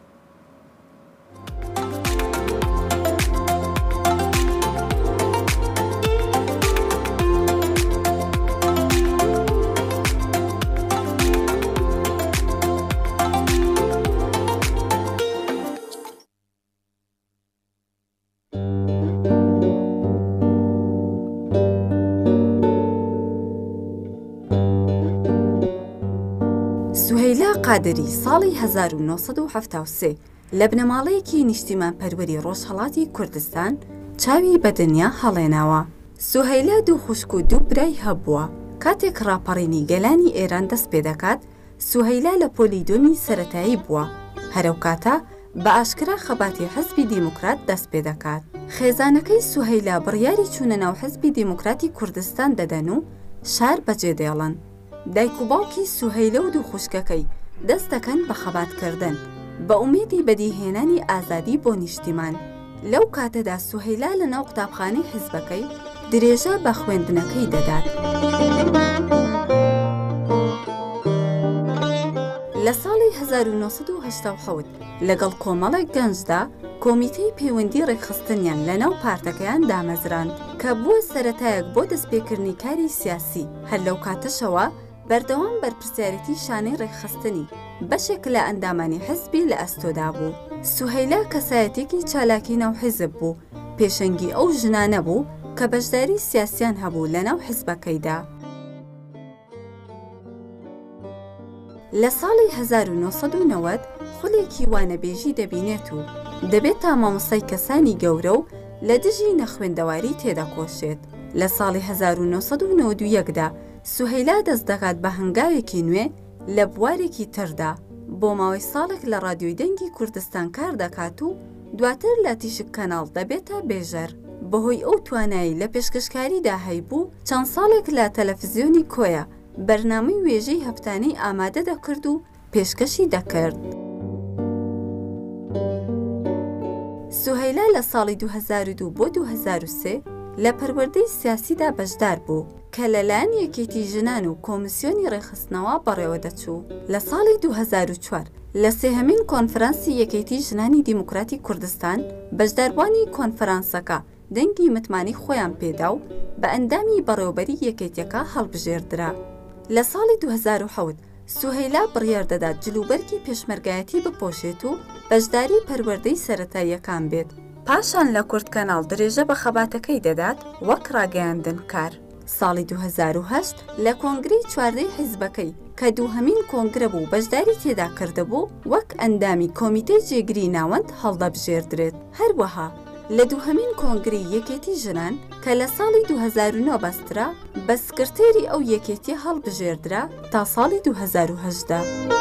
سوهەیلا قادری ساڵی هەزار و نۆ سەد و هەفتاد و سێ لە بنەماڵەیەکی نیشتیمان پەروەری ڕۆژهەڵاتی کوردستان چاوی بە دنیا هەڵێناوە. سوهەیلا دوو خوشک و دوو برای هەبووە. کاتێک ڕاپەڕینی گەلانی ئێران دەست پێ دەکات سوهەیلا لە پۆلی دومی سەرەتایی بووە. هەرەو کاتە بە ئاشکرا خەباتی حزبی دیموکرات دەست پێ دەکات. خێزانەکەی سوهەیلا بڕیاری چوونە ناو حزبی دیموکراتی کوردستان دەدەن و شار بەجێ دێڵن. دایک و باوکی سوهەیلە و دوو خوشکەکەی دەست دەکەن بە خەباتکردن بە ئومێدی بەدیهێنانی ئازادی بۆ نیشتیمان. لەو کاتەدا سوهەیلا لە ناو قوتابخانەی حیزبەکەی درێژە بە خوێندنەکەی دەدات. لە ساڵی هەزار و نۆ سەد و هەشتا و حەوت لەگەڵ کۆمەڵێک گەنجدا کۆمیتەی پەیوەندی ڕێکخستنیان لە ناو پارتەکەیان دامەزراند کە بووە سەرەتایەک بۆ دەستپێکردنی کاری سیاسی. هەر لەو کاتەشەوە بەردەوام بەرپرسیارەتی شانەی ڕێکخستنی بەشێک لە ئەندامانی حزبی لە ئەستۆدا بوو. سوهەیلا کەسایەتێکی چالاکی ناو حیزب بوو. پێشەنگی ئەو ژنانە بوو کە بەشداری سیاسیان هەبوو لە ناو حیزبەکەیدا. لە ساڵی هەزار و نۆ سەد و نەوەت خولێکی وانەبێژی دەبینێت و دەبێت تا مامۆستای کەسانی گەورە و لە دژی نەخوێندەواری تێدەکۆشێت. لە ساڵی هەزار و نۆ سەد و نەوەت و یەکدا سوهەیلا دەست دەکات بە هەنگاوێکی نوێ لە بوارێکی تردا. بۆ ماوەی ساڵێک لە ڕادیۆی دەنگی کوردستان کار دەکات و دواتر لە تیشک کەناڵ دەبێتە بێژەر. بەهۆی ئەو توانایی لە پێشکەشکاریدا هەیبوو چەند ساڵێک لە تەلەڤیزیۆنی کۆیە بەرنامەی وێژەی هەفتانەی ئامادە دەکرد و پێشکەشی دەکرد. سوهەیلا لە ساڵی دوو هەزار و دوو بۆ دوو هەزار و سێ لە پەروەردەی سیاسیدا بەشدار بوو کە لەلایەن یەکێتی ژنان و کۆمیسیۆنی ڕێخستنەوە بەڕێوە دەچوو. لە ساڵی دوو هەزار و چوار لە سێهەمین کۆنفرانسی یەکێتی ژنانی دیموکراتی کوردستان بەشداربوانی کۆنفرانسەکە دەنگی متمانی خۆیان پێدا و بە ئەندامی بەڕێوەبەری یەکێتیەکە هەڵبژێردرا. لە ساڵی دوو هەزار و حەوت سوهەیلا بڕیار دەدات جلوبەرگی پێشمەرگایەتی بپۆشێت و بەشداری پەروەردەی سەرەتاییەکان بێت. پاشان لە کورد کەناڵ درێژە بە خەباتەکەی دەدات وەک ڕاگەیاندن کار. ساڵی دوو هەزار و هەشت لە کۆنگرەی چواردەی حیزبەکەی کە دووهەمین کۆنگرە بوو بەشداری تێدا کردهبوو وەک ئەندامی کۆمیتەی جێگری ناوەند هەڵدەبژێردرێت. هەروەها لە دووهەمین کۆنگرەی یەکێتی ژنان کە لە ساڵی دوو هەزار و نۆ بەسترا بە سکرتێری ئەو یەکێتی هەڵبژێردرا تا ساڵی دوو هەزار و هەژدە.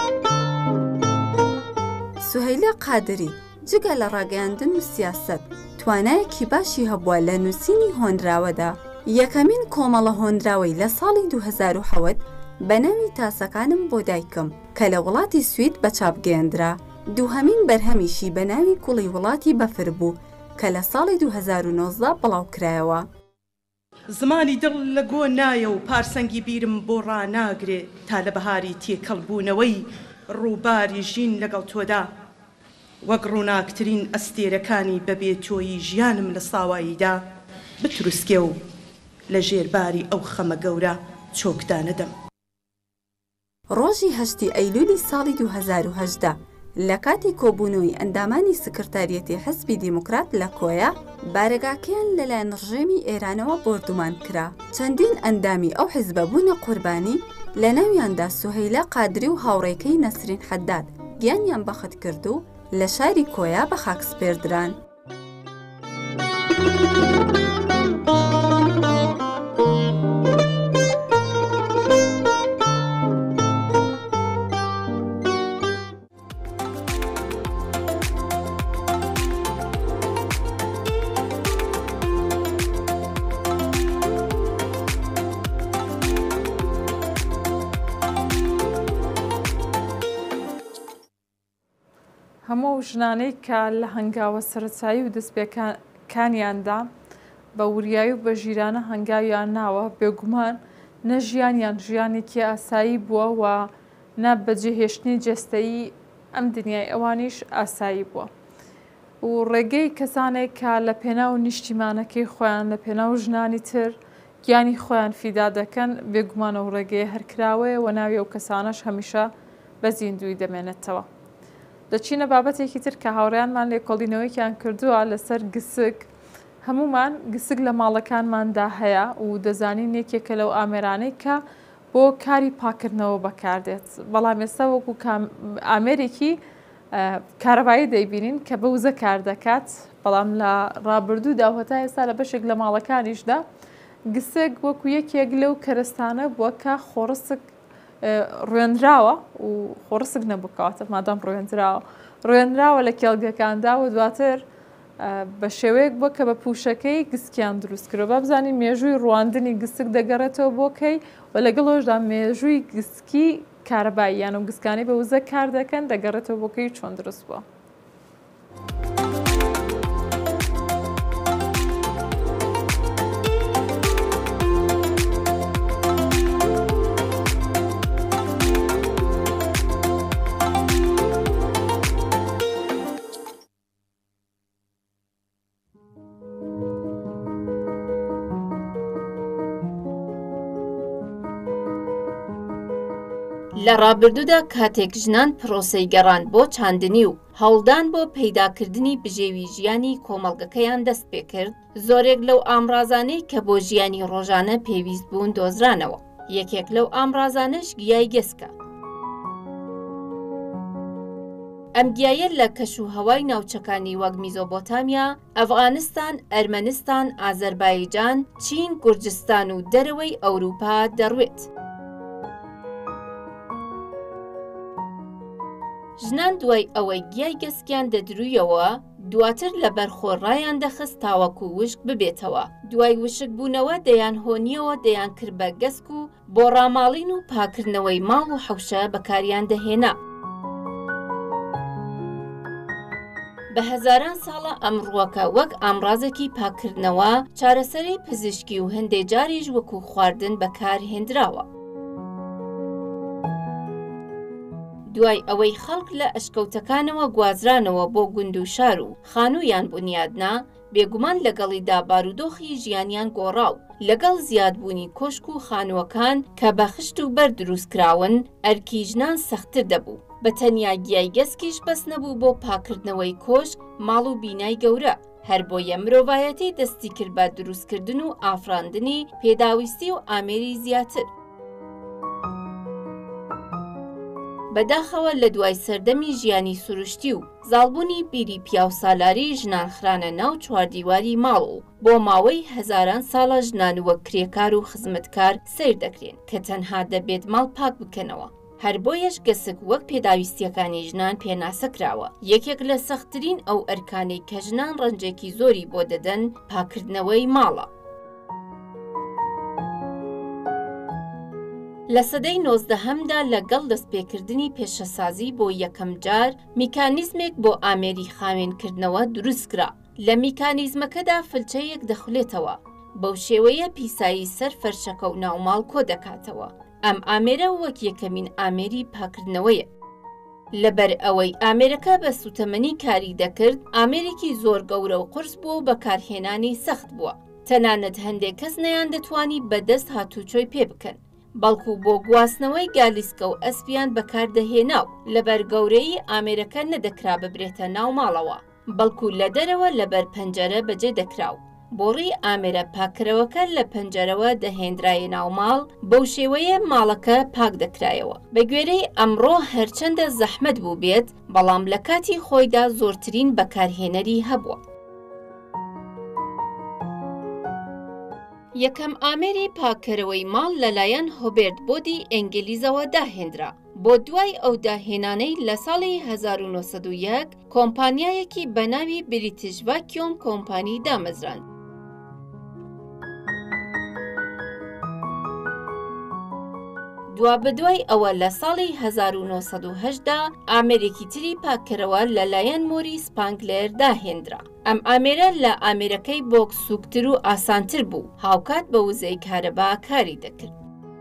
سوهەیلا قادری جگە لە ڕاگەیاندن و سیاست توانایەکی باشی هەبووە لە نووسینی هۆنراوەدا. یەکەمین کۆمەڵە هۆنراوەی لە ساڵی دوو هەزار و حەوت بە ناوی تاسەکانم بۆ دایکم کە لە وڵاتی سوید بەچاپگەیاندرا. دووهەمین بەرهەمیشی بە ناوی کوڵی وڵاتی بەفر بوو کە لە ساڵی دوو هەزار و نۆزدە بڵاوکرایەوە. زمانی دڵ لە گۆ نایە و پارسەنگی بیرم بۆ ڕناگرێ تا لە بەهاری تێکەڵبوونەوەی ڕووباری ژین لەگەڵ تۆدا وەک ڕووناکترین ئەستێرەکانی بەبێ تۆیی ژیانم لە ساواییدا بتروسکێ و لە ژێرباری ئەو خەمە گەورە چۆکدانەدەم. ڕۆژی هەشتی ئەیلولی ساڵی دوو هەزار و هەژدە لە کاتی کۆبوونەوەی ئەندامانی سکرتاریەتی حزبی دیموکرات لە کۆیا بارەگاکەیان لەلایەن ڕژێمی ئێرانەوە بردومان کرا. چەندین ئەندامی ئەو حیزبە بوونە قوربانی لە ناویاندا سوهەیلا قادری و هاوڕێکەی نەسرین حەداد گیانیان بەخت کرد و لە شاری کۆیا بە خاکسپێردران. هەموو ژنانەی کە لە هەنگاوە سەرەتایی و دەستپێکانیاندا بە وریایی و بە ژیرانە هەنگاویان ناوە بێگومان نە ژیانیان ژیانێکی ئاسایی بووە و نە بەجێهێشتنی جەستەیی ئەم دنیای ئەوانیش ئاسایی بووە و ڕێگەی کەسانێک کە لە پێناو نیشتیمانەکەی خۆیان لە پێناو ژنانی تر گیانی خۆیان فیدا دەکەن بێگومانە و ڕێگەی هەرکراوەیە و ناوی ئەو کەسانەش هەمیشە بە زیندوی دەمێنێتەوە. دەچینە بابەتێکی تر کە هاوڕێیانمان لێکۆڵینەوەیکیان کردووە لەسەر گسک. هەمومان گسک لە ماڵەکانماندا هەیە و دەزانین یەکێکە لەو ئامێرانەی کە بۆ کاری پاکردنەوە بەکاردێت. بەڵام ئێستا وەکو ئامێرێکی کارەبایی دەیبینین کە بەوزە کار دەکات، بەڵام لە ڕابردوودا هەتا ئێستا لە بەشێک لە ماڵەکانیشدا گسک وەکو یەکێک لەو کەرستانە بووە کە خۆڕسک ڕوێنراوە و خۆڕسک نەبووکاتە مادام ڕوێنراوە ڕوێنراوە لە کێڵگەکاندا و دواتر بە شێوەیەک بووە کە بە پوشەکەی گسکیان دروستکرۆ. با بزانین مێژووی ڕواندنی گسک دەگەڕێتەوە بۆکەی و لەگەڵۆشدا مێژووی گسکی کارەباییان و گسکانی بە وزە کار دەکەن دەگەڕێتەوە بۆکەی چۆن دروست بووە. لە ڕابردوودا کاتێک ژنان پرۆسەی گەڕان بۆ چاندنی و هەوڵدان بۆ پەیداکردنی بژێوی ژیانی کۆمەڵگەکەیان دەست پێ کرد، زۆرێک لەو ئامڕازانەی کە بۆ ژیانی ڕۆژانە پێویست بوون دۆزرانەوە. یەکێک لەو ئامڕازانەش گیای گەسکە. ئەم گیایە لە کەش و هەوای ناوچەکانی وەک میزۆبۆتامیا، ئەفغانستان، ئەرمەنستان، ئازەربایجان، چین، گورجستان و دەرەوەی ئەوروپا دەڕوێت. ژنان دوای ئەوەی گیای گەسکیان دەدرویەوە دواتر لە بەرخۆڕایان دەخست تاوەکو وشک ببێتەوە. دوای وشک بوونەوە دەیان هۆنیەوە دەیان کرد بە گەسک و بۆ ڕاماڵین و پاکردنەوەی ماڵ و حەوشە بەکاریان دەهێنا. بە هەزاران ساڵە ئەمڕۆکە وەک ئامڕازێکی پاکردنەوە چارەسەری پزیشکی و هەندێک جاریش وەکو خواردن بەکارهێنراوە. دوای ئەوەی خەڵک لە ئەشکەوتەکانەوە گوازرانەوە بۆ گوند و شار و خانوویان بنیادنا، بێگومان لەگەڵیدا بارودۆخی ژیانیان گۆڕاو. لەگەڵ زیادبوونی کۆشک و خانووەکان کە بە خشت و بەر دروستکراون، ئەرکی ژنان سەختتر دەبوو. بە تەنیا گیای گەسکیش بەس نەبوو بۆ پاکردنەوەی کۆشک، ماڵ و بینای گەورە، هەر بۆیە مرۆڤایەتی دەستی کرد بە دروستکردن و ئافراندنی پێداویستی و ئامێری زیاتر. بەداخەوە لە دوای سەردەمی ژیانی سروشتی و زاڵبوونی بیری پیاو سالاری ژنانخرانە ناو چواردیواری ماڵ و بۆ ماوەی هەزاران ساڵە ژنان وەک کرێکار و خزمەتکار سیر دەکرێن کە تەنها دەبێت ماڵ پاک بکەنەوە. هەر بۆیەش گەسک وەک پێداویستیەکانی ژنان پێناسەکراوە. یەکێک لە سەختترین ئەو ئەرکانەی کە ژنان ڕەنجێکی زۆری بۆ دەدەن پاکردنەوەی ماڵە. لە سەدەی نۆزدەهەمدا لەگەڵ دەستپێکردنی پێشەسازی بۆ یەکەم جار میکانیزمێک بۆ ئامێری خاوێنکردنەوە دروستکرا. لە میکانیزمەکەدا فلچەیەک دەخولێتەوە، بەو شێوەیە پیسایی سەر فەرشەکە و ناوماڵ کۆ دەکاتەوە. ئەم ئامێرە وەک یەکەمین ئامێری پاکردنەوەیە. لەبەر ئەوەی ئامێرەکە بە سوتەمەنی کاری دەکرد، ئامێرێکی زۆر گەورە و قرس بووە و بەکارهێنانی سەخت بووە. تەنانەت هەندێک کەس نەیان دەتوانی بەدەست هاتوچۆی پێ بکەن، بەڵکو بۆ گواستنەوەی گالیسکە و ئەسپیان بەکاردەهێنا و لەبەر گەورەی ئامێرەکە نەدەکرا ببرێتە ناو ماڵەوە، بەڵکو لە دەرەوە لەبەر پەنجەرە بەجێ دەکراو. بۆڕی ئامێرە پاککەرەوەکە لە پەنجەرەوە دەهێنرایە ناو ماڵ، بەو شێوەیە ماڵەکە پاک دەکرایەوە. بە گوێرەی ئەمڕۆ هەرچەندە زەحمەت بوو بێت، بەڵام لە کاتی خۆیدا زۆرترین بەکارهێنەری هەبووە. یەکەم ئامێری پاککەرەوەی ماڵ لەلایەن هۆبێرت بۆدی ئەنگلیزەوە داهێنرا. بۆ دوای ئەو داهێنانەی لە ساڵی هەزار و نۆ سەد و یەک کۆمپانیایەکی بەناوی بریتیش ڤاکیۆم کۆمپانی دامەزراند. دوا بەدوای ئەوە لە ساڵی هەزار و نۆ سەد و هەشتدا ئامێرێکی تری پاککەرەوە لەلایەن مۆری سپانگلێر داهێنرا. ئەم ئامێرە لە ئامێرەکەی بۆک سووکتر و ئاسانتر بوو، هاوکات بە وزەی کارەبا کاری دەکرد.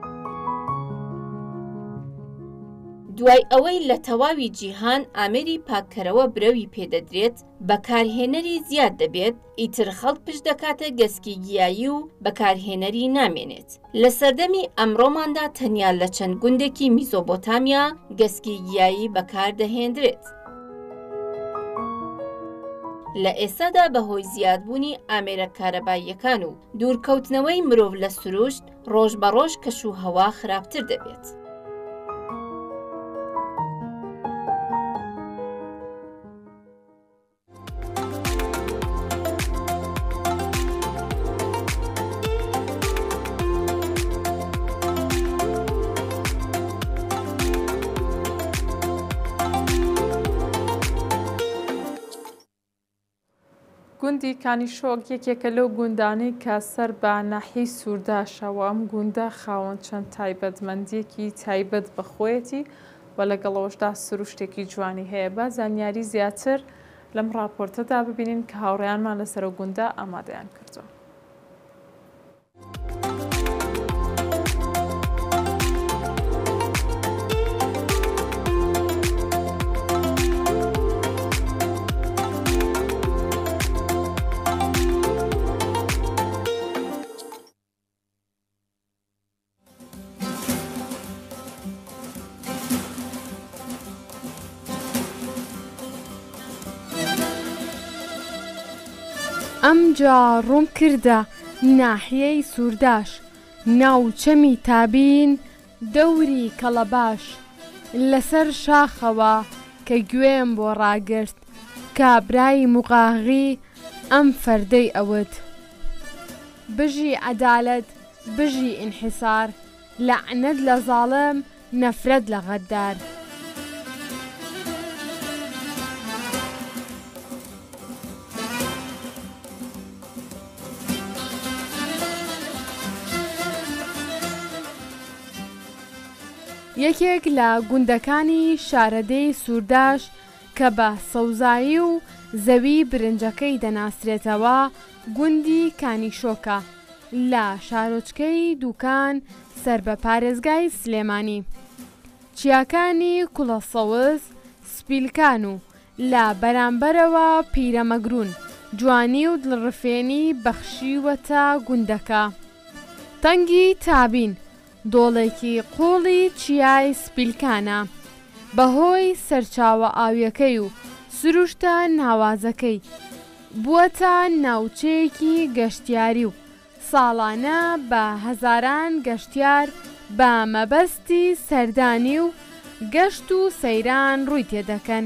دوای ئەوەی لە تەواوی جیهان ئامێری پاککەرەوە برەوی پێدەدرێت، بەکارهێنەری زیاد دەبێت، ئیتر خەڵک پشت دەکاتە گەسکی گیایی و بەکارهێنەری نامێنێت. لە سەردەمی ئەمڕۆماندا تەنیا لە چەند گوندێکی میزۆبۆتامیا گەسکی گیایی بەکاردەهێنرێت. لە ئێستادا بەهۆی زیادبوونی ئامێرە کارەباییەکان و دوورکەوتنەوەی مرۆڤ لە سروشت، ڕۆژ بە ڕۆژ کەش و هەوا خراپتر دەبێت. گوندی کانیشۆک یەکێکە لەو گوندانەی کە سەر بە ناحیەی سوورداشەوە. ئەم گوندە خاوەن چەند تایبەتمەندیەکی تایبەت بەخۆیەتی و لەگەڵەوەشدا سروشتێکی جوانی هەیە. با زانیاری زیاتر لەم راپۆرتەدا ببینین کە هاوڕێیانمان لەسەر گوندە ئامادەیان کردووە. ئەمجا ڕوون کردە ناحیەی سوورداش، ناوچەمی تابین دەوری کەڵەباش، لەسەر شاخەوە کە گوێم بۆ ڕاگرت، کابرای موقاغی ئەم فەردەی ئەوت. بژی عەدالەت بژی ئینحیسار، لەعنەت لە زاڵم نەفرەت لە غەدار. یەکێک لە گوندەکانی شارەدەی سوورداش کە بە سەوزایی و زەوی برنجەکەی دەناسرێتەوە گوندی کانیشۆکە لە شارۆچکەی دووکان سەر بە پارێزگای سلێمانی. چیاکانی کوڵە سەوز سپیلکان و لە بەرامبەرەوە پیرەمەگرون جوانی و دڵڕفێنی بەخشیوەتە گوندەکە. تەنگی تابین دۆڵێکی قوڵی چیای سپیلکانە بەهۆی سەرچاوە ئاویەکەی و سروشتە ناوازەکەی بووەتە ناوچەیەکی گەشتیاری و ساڵانە بە هەزاران گەشتیار بە مەبەستی سەردانی و گەشت و سەیران ڕووی تێدەکەن.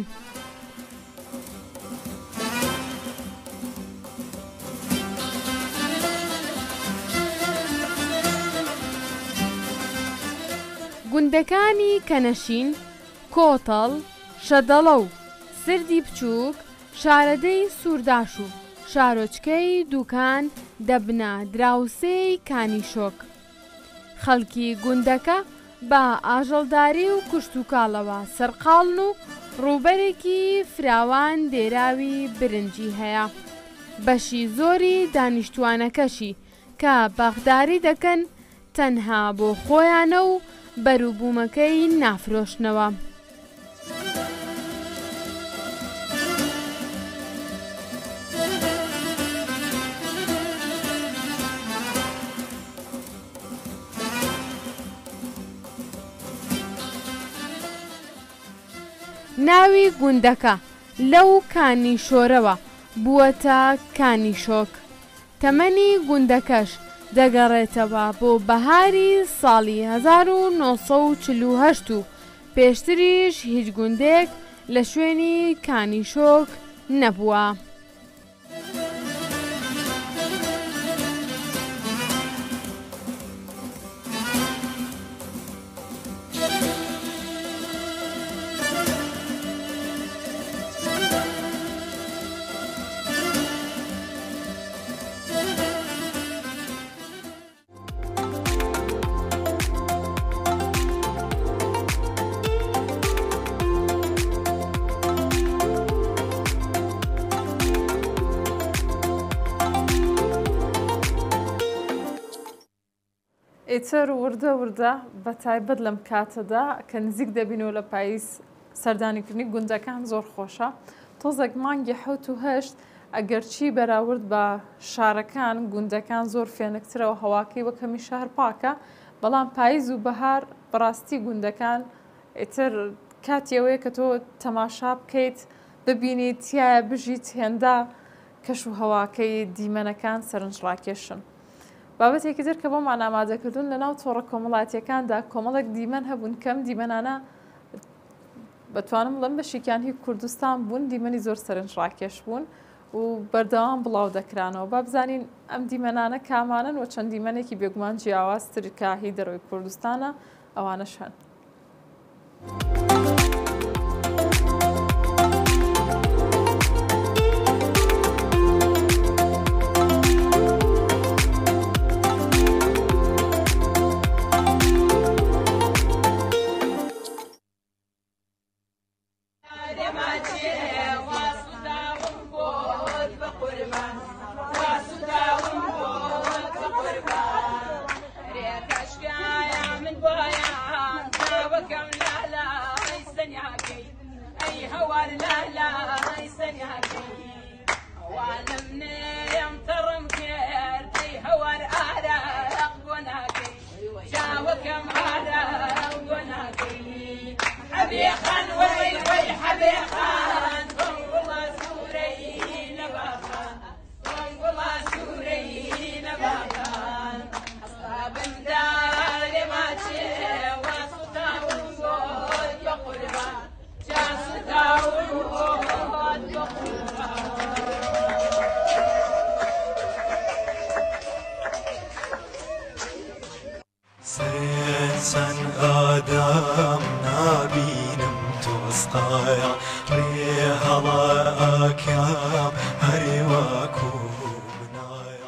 گوندەکانی کەنەشین، کۆتەڵ، شەدەڵە و سردی بچووک، شارەدەی سوورداش و شارۆچکەی دووکان دەبنە دراوسەی کانیشۆک. خەڵکی گوندەکە بە ئاژەڵداری و کوشتوکاڵەوە سەرقاڵن و ڕووبەرێکی فراوان دێراوی برنجی هەیە. بەشی زۆری دانیشتوانەکەشی کە بەغداری دەکەن تەنها بۆ خۆیانە و بەرووبوومەکەی نافرۆشنەوە. ناوی گوندەکە لەو کانیشۆرەوە بووەتە کانیشۆک. تەمەنی گوندەکەش دەگەڕێتەوە بۆ بەهاری ساڵی هەزار و نۆ سەد و چل و هەشت و پێشتریش هیچ گوندێک لە شوێنی کانیشۆک نەبووە. ئیتر وردە وردە بە تایبەت لەم کاتەدا کە نزیک دەبینەوە لە پاییز سەردانیکردنی گوندەکان زۆر خۆشە. تۆزێک مانگی حەوت و هەشت ئەگەرچی بەراورد بە شارەکان گوندەکان زۆر فێنکترەوە هەواکەی وەکەمی شار پاکە، بەڵام پاییز و بەهار بەڕاستی گوندەکان ئیتر کاتیەوەیە کە تۆ تەماشا بکەیت ببینیت تایە بژیت هێندا کەش و هەواکەی دیمەنەکان سەرنجڕاکێشن. بابەتێکی تر کە بۆمان ئامادەکردوون لە ناو تۆڕە کۆمەڵاتیەکاندا کۆمەڵێک دیمەن هەبوون کەم دیمەنانە بەتوانم بڵێم بەشێکیان هی کوردستان بوون، دیمەنی زۆر سەرنجڕاکێش بوون و بەردەوام بڵاو دەکرانەوە. با بزانین ئەم دیمەنانە کامانن و چەند دیمەنێکی بێگومان جیاوازتر کە هی دەرەوەی کوردستانە ئەوانەش هەن. سەن ئادەم نابینم تۆستایە ڕێ هەڵا ئاکام هەرێواکو منایە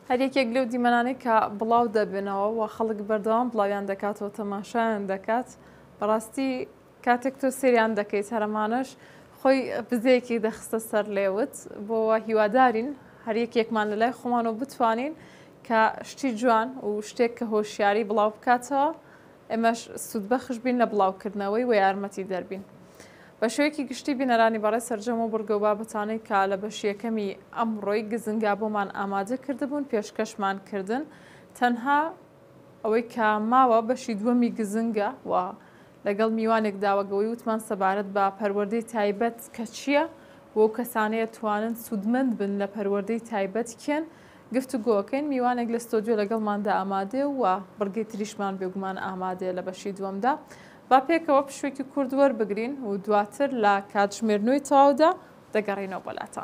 هەریەکێک لەو دیمەنانەی کە بڵاو دەبێنەوە و خەڵک بەردەوام بڵاویان دەکاتەوە تەماشایان دەکات بەڕاستی کاتێک تۆ سریان دەکەیت هەرمانش خۆی بزەیەکی دەخستە سەر لێوت بۆەوە هیوادارین هەریەکێکمان لە لای خۆمانەوە بتوانین کە شتی جوان و شتێک کە هۆشیاری بڵاو بکاتەوە ئێمەش سوودبەخش بین لە بڵاوکردنەوەی و یارمەتی دەربین. بە شوەیەکی گشتی بینەرانی بەڕێ سەررجەم و بورگە و بابەتانەی کە لە بەشیەکەمی ئەمڕۆی گزنگا بۆمان ئامادە کردبوون پێشکەشمان کردن تەنها ئەوەی کە ماوە بەشی دووەمی گزنگە و لەگەڵ میوانێک داوەگەوەی وتمان سەبارەت بە پەروەردەی تایبەت کە چییە بۆ کەسانەیە توانن سوودمەند بن لە پەروەردەی تایبەت کێن گفتوگۆکەین میوانێک لە ستۆدیۆ لەگەڵماندا ئامادێ و بڕگەی تریشمان بێگومان ئامادەیە لە بەشی دووەمدا با پێکەوە پشوێکی کورد وەربگرین و دواتر لە کاتژمێرنەوەی تەواودا دەگەڕێنەوە بەلاتان.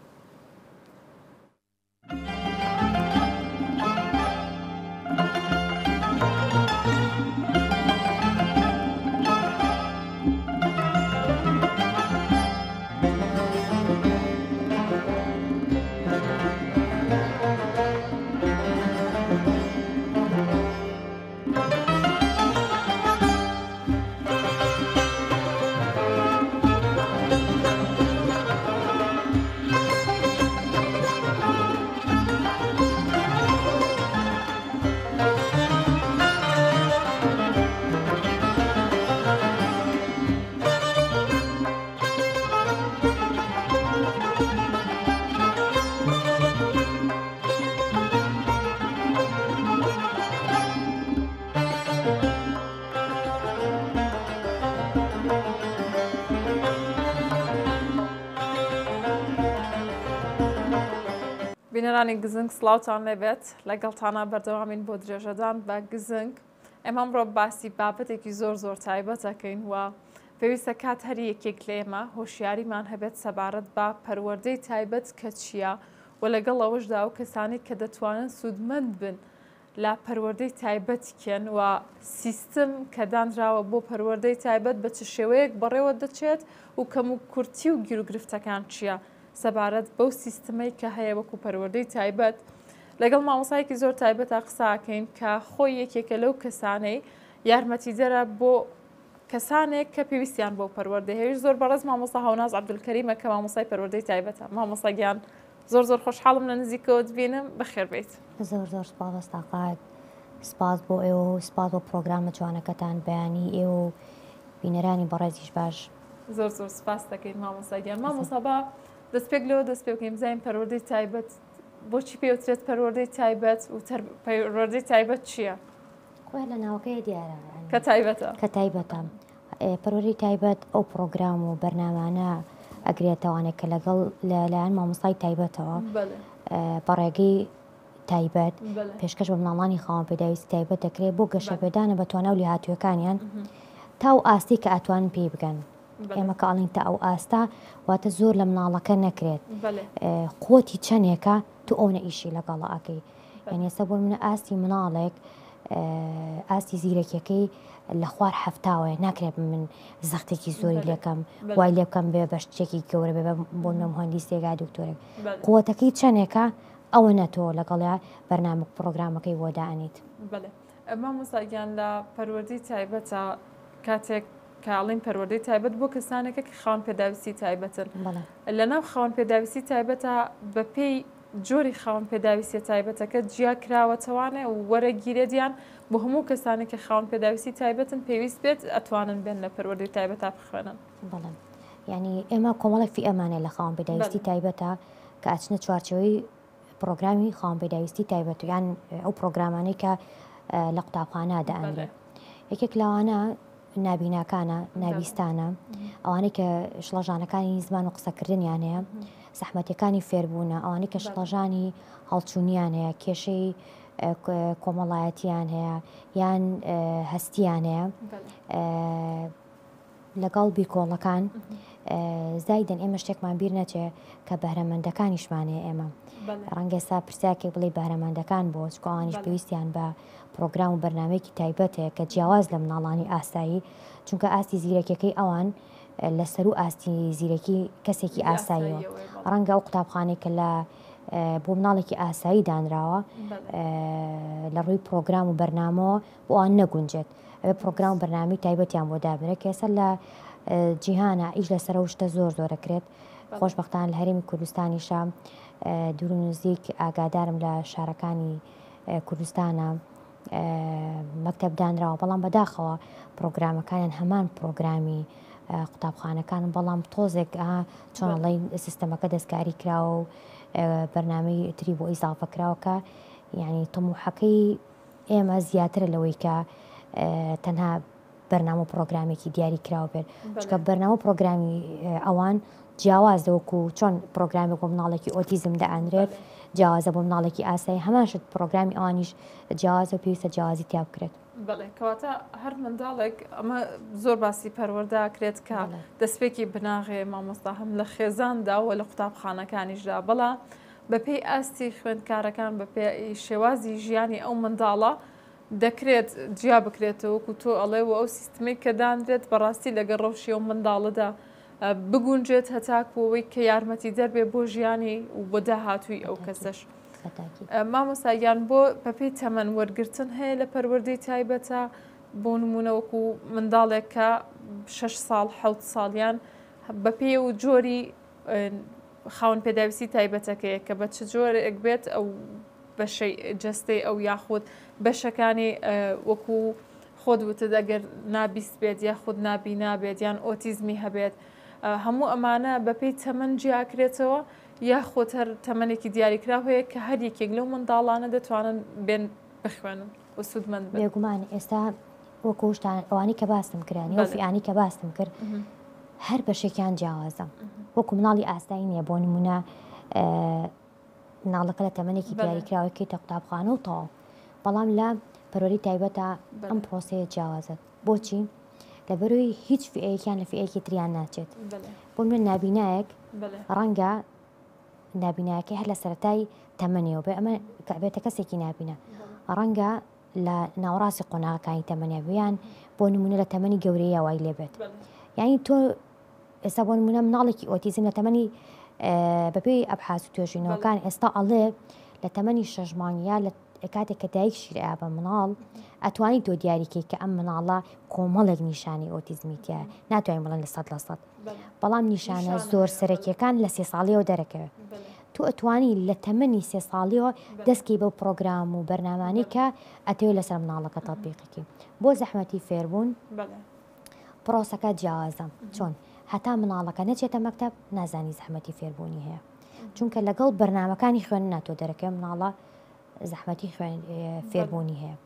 بینەرانی گزنگ سڵاوتان لێبێت لەگەڵتانە بەردەوامین بۆ درێژەدان بە گزنگ ئێمە ئەمڕۆ باسی بابەتێکی زۆر زۆر تایبەتەکەین و پێویستە کات هەر یەکێک لێمە هۆشیاریمان هەبێت سەبارەت بە پەروەردەی تایبەت کە چییە و لەگەڵ ئەوەشدا و کەسانی کە دەتوانن سوودمەند بن لە پەروەردەی تایبەت کێن و سیستم کە دانراوە بۆ پەروەردەی تایبەت بە چ شێوەیەک بەڕێوە دەچێت و کەم و کورتی و گیرروگرفتەکان چییە سەبارەت بەو سیستمەی کە هەیە وەکو پەروەردەی تایبەت لەگەڵ مامۆسایەکی زۆر تایبەتە قساکەین کە خۆی یەکێکە لەو کەسانەی یارمەتیدەرە بۆ کەسانێک کە پێویستیان بۆ پەروەردەی هەیە زۆر بەڕێز مامۆستا هاوناز عەبدولکەریمە کە مامۆسای پەروەردەی تایبەتە. مامۆستا گیان زۆر زۆر خۆشحاڵم لە نزیکەوە ببینم بەخێر بێت. زۆر زۆر سپاس ئەستاقات سپاس بۆ ئێوە و سپاس بۆ پرۆگرامە جوانەکەتان بەیانی ئێوە و بینەرانی بەڕێزیش باش. زۆر زۆر سپاس دەکەین مامۆستا گیان. مامۆستا بە دەست پێک لەوە دەست پێ بکەین بزانین پەروەردەی تایبەت بۆچی پێوترێت پەروەردەی تایبەت و پەروەردەی تایبەت چییە؟ خۆ لە ناوەکەی دیارە کە تایبەتە کە تایبەتە پەروەردەی تایبەت ئەو پرۆگرام و بەرنامانە ئەگرێتەوانێت کە لەگەڵ لەلایەن مامۆستای تایبەتەوە بەڕێگەی تایبەت پێشکەش بە مناڵانی خاوەن پێداویستی تایبەت دەکرێت بۆ گەشەپێدانە بە توانە و لێهاتوویەکانیان تا و ئاستی کە ئەتوانن پێی بگەن. ئێمە کاڵین تا ئەو ئاستا واتە زۆر لە مناڵەکە نەکرێت قوتی چەندێکە تو ئەو نەئیشی لەگەڵە ئەەکەی یعنی ئێستا بۆ منە ئاستی مناڵێک ئاستی زیرەکیەکەی لە خوار هەفتاوەیە ناکرێت من زەختێکی زۆری لەکەم وای لێ بکەم بێ بە شتێکی گەورە بێ بۆ نە مهندیسێکا دکتۆرێک قوتەکەی چەندێکە ئەوە نەتۆ لەگەڵیا بەرنامە پرۆگرامەکەی وەدانیت. مامۆستاگیان لە پەروەردەی تایبەتە کاتێک کاڵین پەروەردەی تایبەت بۆ کەسانێکە کە خاوەن پێداویستی تایبەتن لەناو خاوەن پێداویستی تایبەتە بە پێی جۆری خاوەن پێداویستی تایبەتەکە جیا کراوەتەوانێ و وەرەگیرێدیان بۆ هەموو کەسانی کە خاوەن پێداویستی تایبەتن پێویست بێت ئەتوانن بێن لە پەروەردەی تایبەتە بخوێنن. بەڵێ یعنی ئێمە کۆمەڵێک فی ئەمانێ لە خاوەن پێداویستی تایبەتە کە ئەچنە چوارچەوەی پرۆگرامی خاوەن پێداویستی تایبەت و یان ئەو پرۆگرامانەی کە لە قوتابخانە دەئەنرێت. یەکێک لەوانە نابیناکانە ناویستانە ئەوانەی کە شڵەژانەکانی زمان و قسەکردنیان هەیە زەحمەتەکانی فێربوونە ئەوانەی کە شڵەژانی هەڵچوونیان هەیە کێشەی کۆمەڵایەتیان هەیە یان هەستیان هەیە لەگەڵ بیرکۆڵەکان زایدەن ئێمە شتێکمان بیر نەچێ کە بەهرەمەندەکانیشمانەیە ئێمە ڕەنگە ئێستا پرسیارێک بڵێ بەهرەمەندەکان بۆ چکۆوانیش پێویستیان بە پرۆگرام و بەرنامەیەکی تایبەت هەیە کە جیاواز لە مناڵانی ئاسایی چونکە ئاستی زیرەکیەکەی ئەوان لەسەر و ئاستی زیرەکی کەسێکی ئاساییەوە ڕەنگە ئەو قوتابخانێک کە لە بۆ مناڵێکی ئاسایی دانراوە لە ڕووی پرۆگرام و بەرنامەوە بۆ ئەوان نەگونجێت ئەوێ پرۆگرام و بەرنامی تایبەتیان بۆ دابرێت کە ئێستا لە جیهانە ئیش لەسەر و شتە زۆر زۆرەکرێت خۆشبەختانە لە هەرێمی کوردستانیشە دوور و نزیک ئاگادارم لە شارەکانی کوردستانە مەکتەب دانراوە بەڵام بەداخەوە پرۆگرامەکانیان هەمان پرۆگرامی قوتابخانەکان بەڵام تۆزێک چۆنڵی سیستەمەکە دەستکاری کراوە و بەرنامەی تری بۆ ئیزافە کراوەکە یعنی تەموحەکەی ئێمە زیاترە لەوەی کە تەنها بەرنامە و پرۆگرامێکی دیاری کراوە بێت چکە بەرنامە پرۆگرامی ئەوان جیاوازەوەکو چۆن پرۆگرامی بۆ مناڵێکی ئۆتیزم دەئەنرێت جیاوازە بۆ مناڵێکی ئاسایی هەماشت پرۆگرامی ئەوانیش جیاوازە پێویستە جیاوازی تیا بکرێت. بڵێ کەواتە هەر منداڵێک ئەمە زۆر باسی پەروەردەکرێت کە دەستپێکی بناغێ مامۆستا هەم لە خێزاندا و لە قوتابخانەکانیشدا بەڵام بەپێی ئاستی خوێندکارەکان بەپێ شێوازی ژیانی ئەو منداڵە دەکرێت جیا بکرێتەوە وەکو تۆ ئەڵێ و ئەو سیستمی کە دانرێت بەڕاستی لەگەڵ ڕەوشی ئەو منداڵەدا بگونجێت هەتاکوەوەی کە یارمەتی دەربێ بۆ ژیانی و بۆ داهاتووی ئەو کەسەش. مامۆستایان بۆ بەپێی تەمەن وەرگرتن هەیە لە پەروەردەی تایبەتە بۆ نمونەوەکو منداڵێکە شەش ساڵ حەوت ساڵیان بەپێ و جۆری خاون پێداویستی تایبەتەکەیە کە بە چ جۆرێک بێت ئەو بەشەی جەستەی ئەو یاخود بەشەکانی وەکو خۆت وتە دەگەر نابیست بێت یا خود نابی نابێت یان ئۆتیزمی هەبێت هەموو ئەمانە بەپێی تەمەن جیاکرێتەوە یا خۆت هەر تەمەنێکی دیاریکرا هەیە کە هەر یەکێک لەو منداڵانە دەتوانن بێن بخوێنن و سوودمەند بێگومان ئێستا وەکو شتان ئەوانی کە باستم کردنی ئەو فیانی کە باستم کرد هەر بەشێکیان جیاوازە وەکو مناڵی ئاستایی نییە بۆ نمونە مناڵەکە لە تەمەنێکی دیاریکراوەکەیتە قوتابخانە و تەواو بەڵام لە پەروەری تایبەتە ئەم پرۆسەیە جیاوازە بۆچی لەبەرەوەی هیچ فئەیەکیان لە فئەیەکی تریان ناچێت بۆ من نابینایەک ڕەنگە نابینایەکەی هەر لە سەرەتای تەمەنیەوە بێ ئەمە بێتە کەسێکی نابینە ڕەنگە لە ناوەڕاستی قۆناغەکانی تەمەنیەویان بۆ نمونە لە تەمەنی گەورەیە وای لێبێت یعنی تۆ ئێستا بۆ نمونە مناڵێکی ئۆتیزم لە تەمەنی بەپێی ئەبحاس و توێژینەوەکان ئێستا ئەڵێ لە تەمەنی شەش مانگیا لە کاتێک کە دایک شیریا بە مناڵ ئەتوانی تۆ دیاریکەی کە ئەم مناڵە کۆمەڵێک نیشانی ئۆتیزمیتە ناتوانین بڵێن لە سەد لە سەد بەڵام نیشانە زۆر سەرەکیەکان لە سێ ساڵیەوە دەرەکەوێت تو ئەتوانی لە تەمەنی سێ ساڵیەوە دەستکی بەو پرۆگرام و بەرنامانی کە ئەتەوێت لەسەر مناڵەکە تەطبیقیکی بۆ زەحمەتی فێربوون پرۆسەکە جیاوازە چۆن هەتا مناڵەکە نەچێتە مەکتەب نازانی زەحمەتی فێربوونی هەیە چونکە لەگەڵ بەرنامەکانی خوێن ناتۆ دەرەکە مناڵە زەحمەتی خوێن فێربوونی هەیە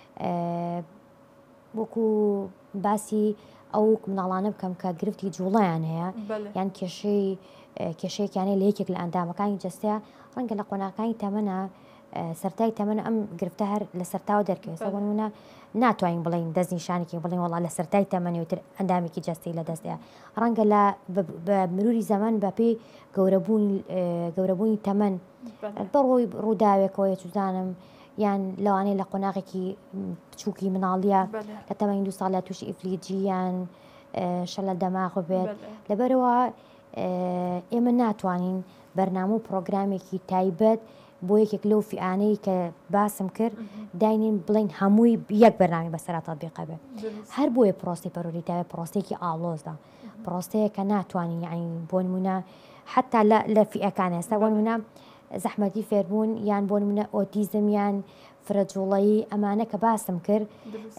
وەکو باسی ئەو مناڵانە بکەم کە گرفتی جوڵەیان هەیە یان کێشەی کێشەیەکیانەیە لە یەکێک لە ئەندامەکانی جەستەیە ڕەنگە لە قۆناغەکانی تەمەنە سەرای تەمەنە ئەم گرفتە هەر لە سەرتاوە دەرکەوێت سەبوونە ناتوانین بڵین دەست نیشانێکی بڵین وڵا لە سەرای تەمەنی وتر ئەندامێکی جەستی لە دەستەیە ڕەنگە لە بە مروری زەمان بەپێی گەورەبوونی تەمەن بەڕۆی ڕووداوێکەوە چزانم یان لەوانەیە لە قۆناغێکی بچووکی مناڵیە لە تەمەنی دو ساڵە تووشی ئیفلیجییان شە لە دەماغ بێت لەبەرەوە ئێمە ناتوانین بەرنامە و پرۆگرامێکی تایبەت بۆ یەکێک لەو فیانەی کە باسم کرد داینین بڵین هەمووی یەک بەرنامی بەسەرا تەطبیق بێت هەر بۆیە پرۆسی پەروەری تایبەت پرۆسەیەکی ئاڵۆزدا پرۆسەیە کە ناتوانین یعنی بۆ نمونە حتا لە فیئەکان ئێستا بۆ نمونە زەحمەتی فێربوون یان بۆ نمونە ئۆتیزم یان فرەجوڵەیی ئەمانە کە باسم کرد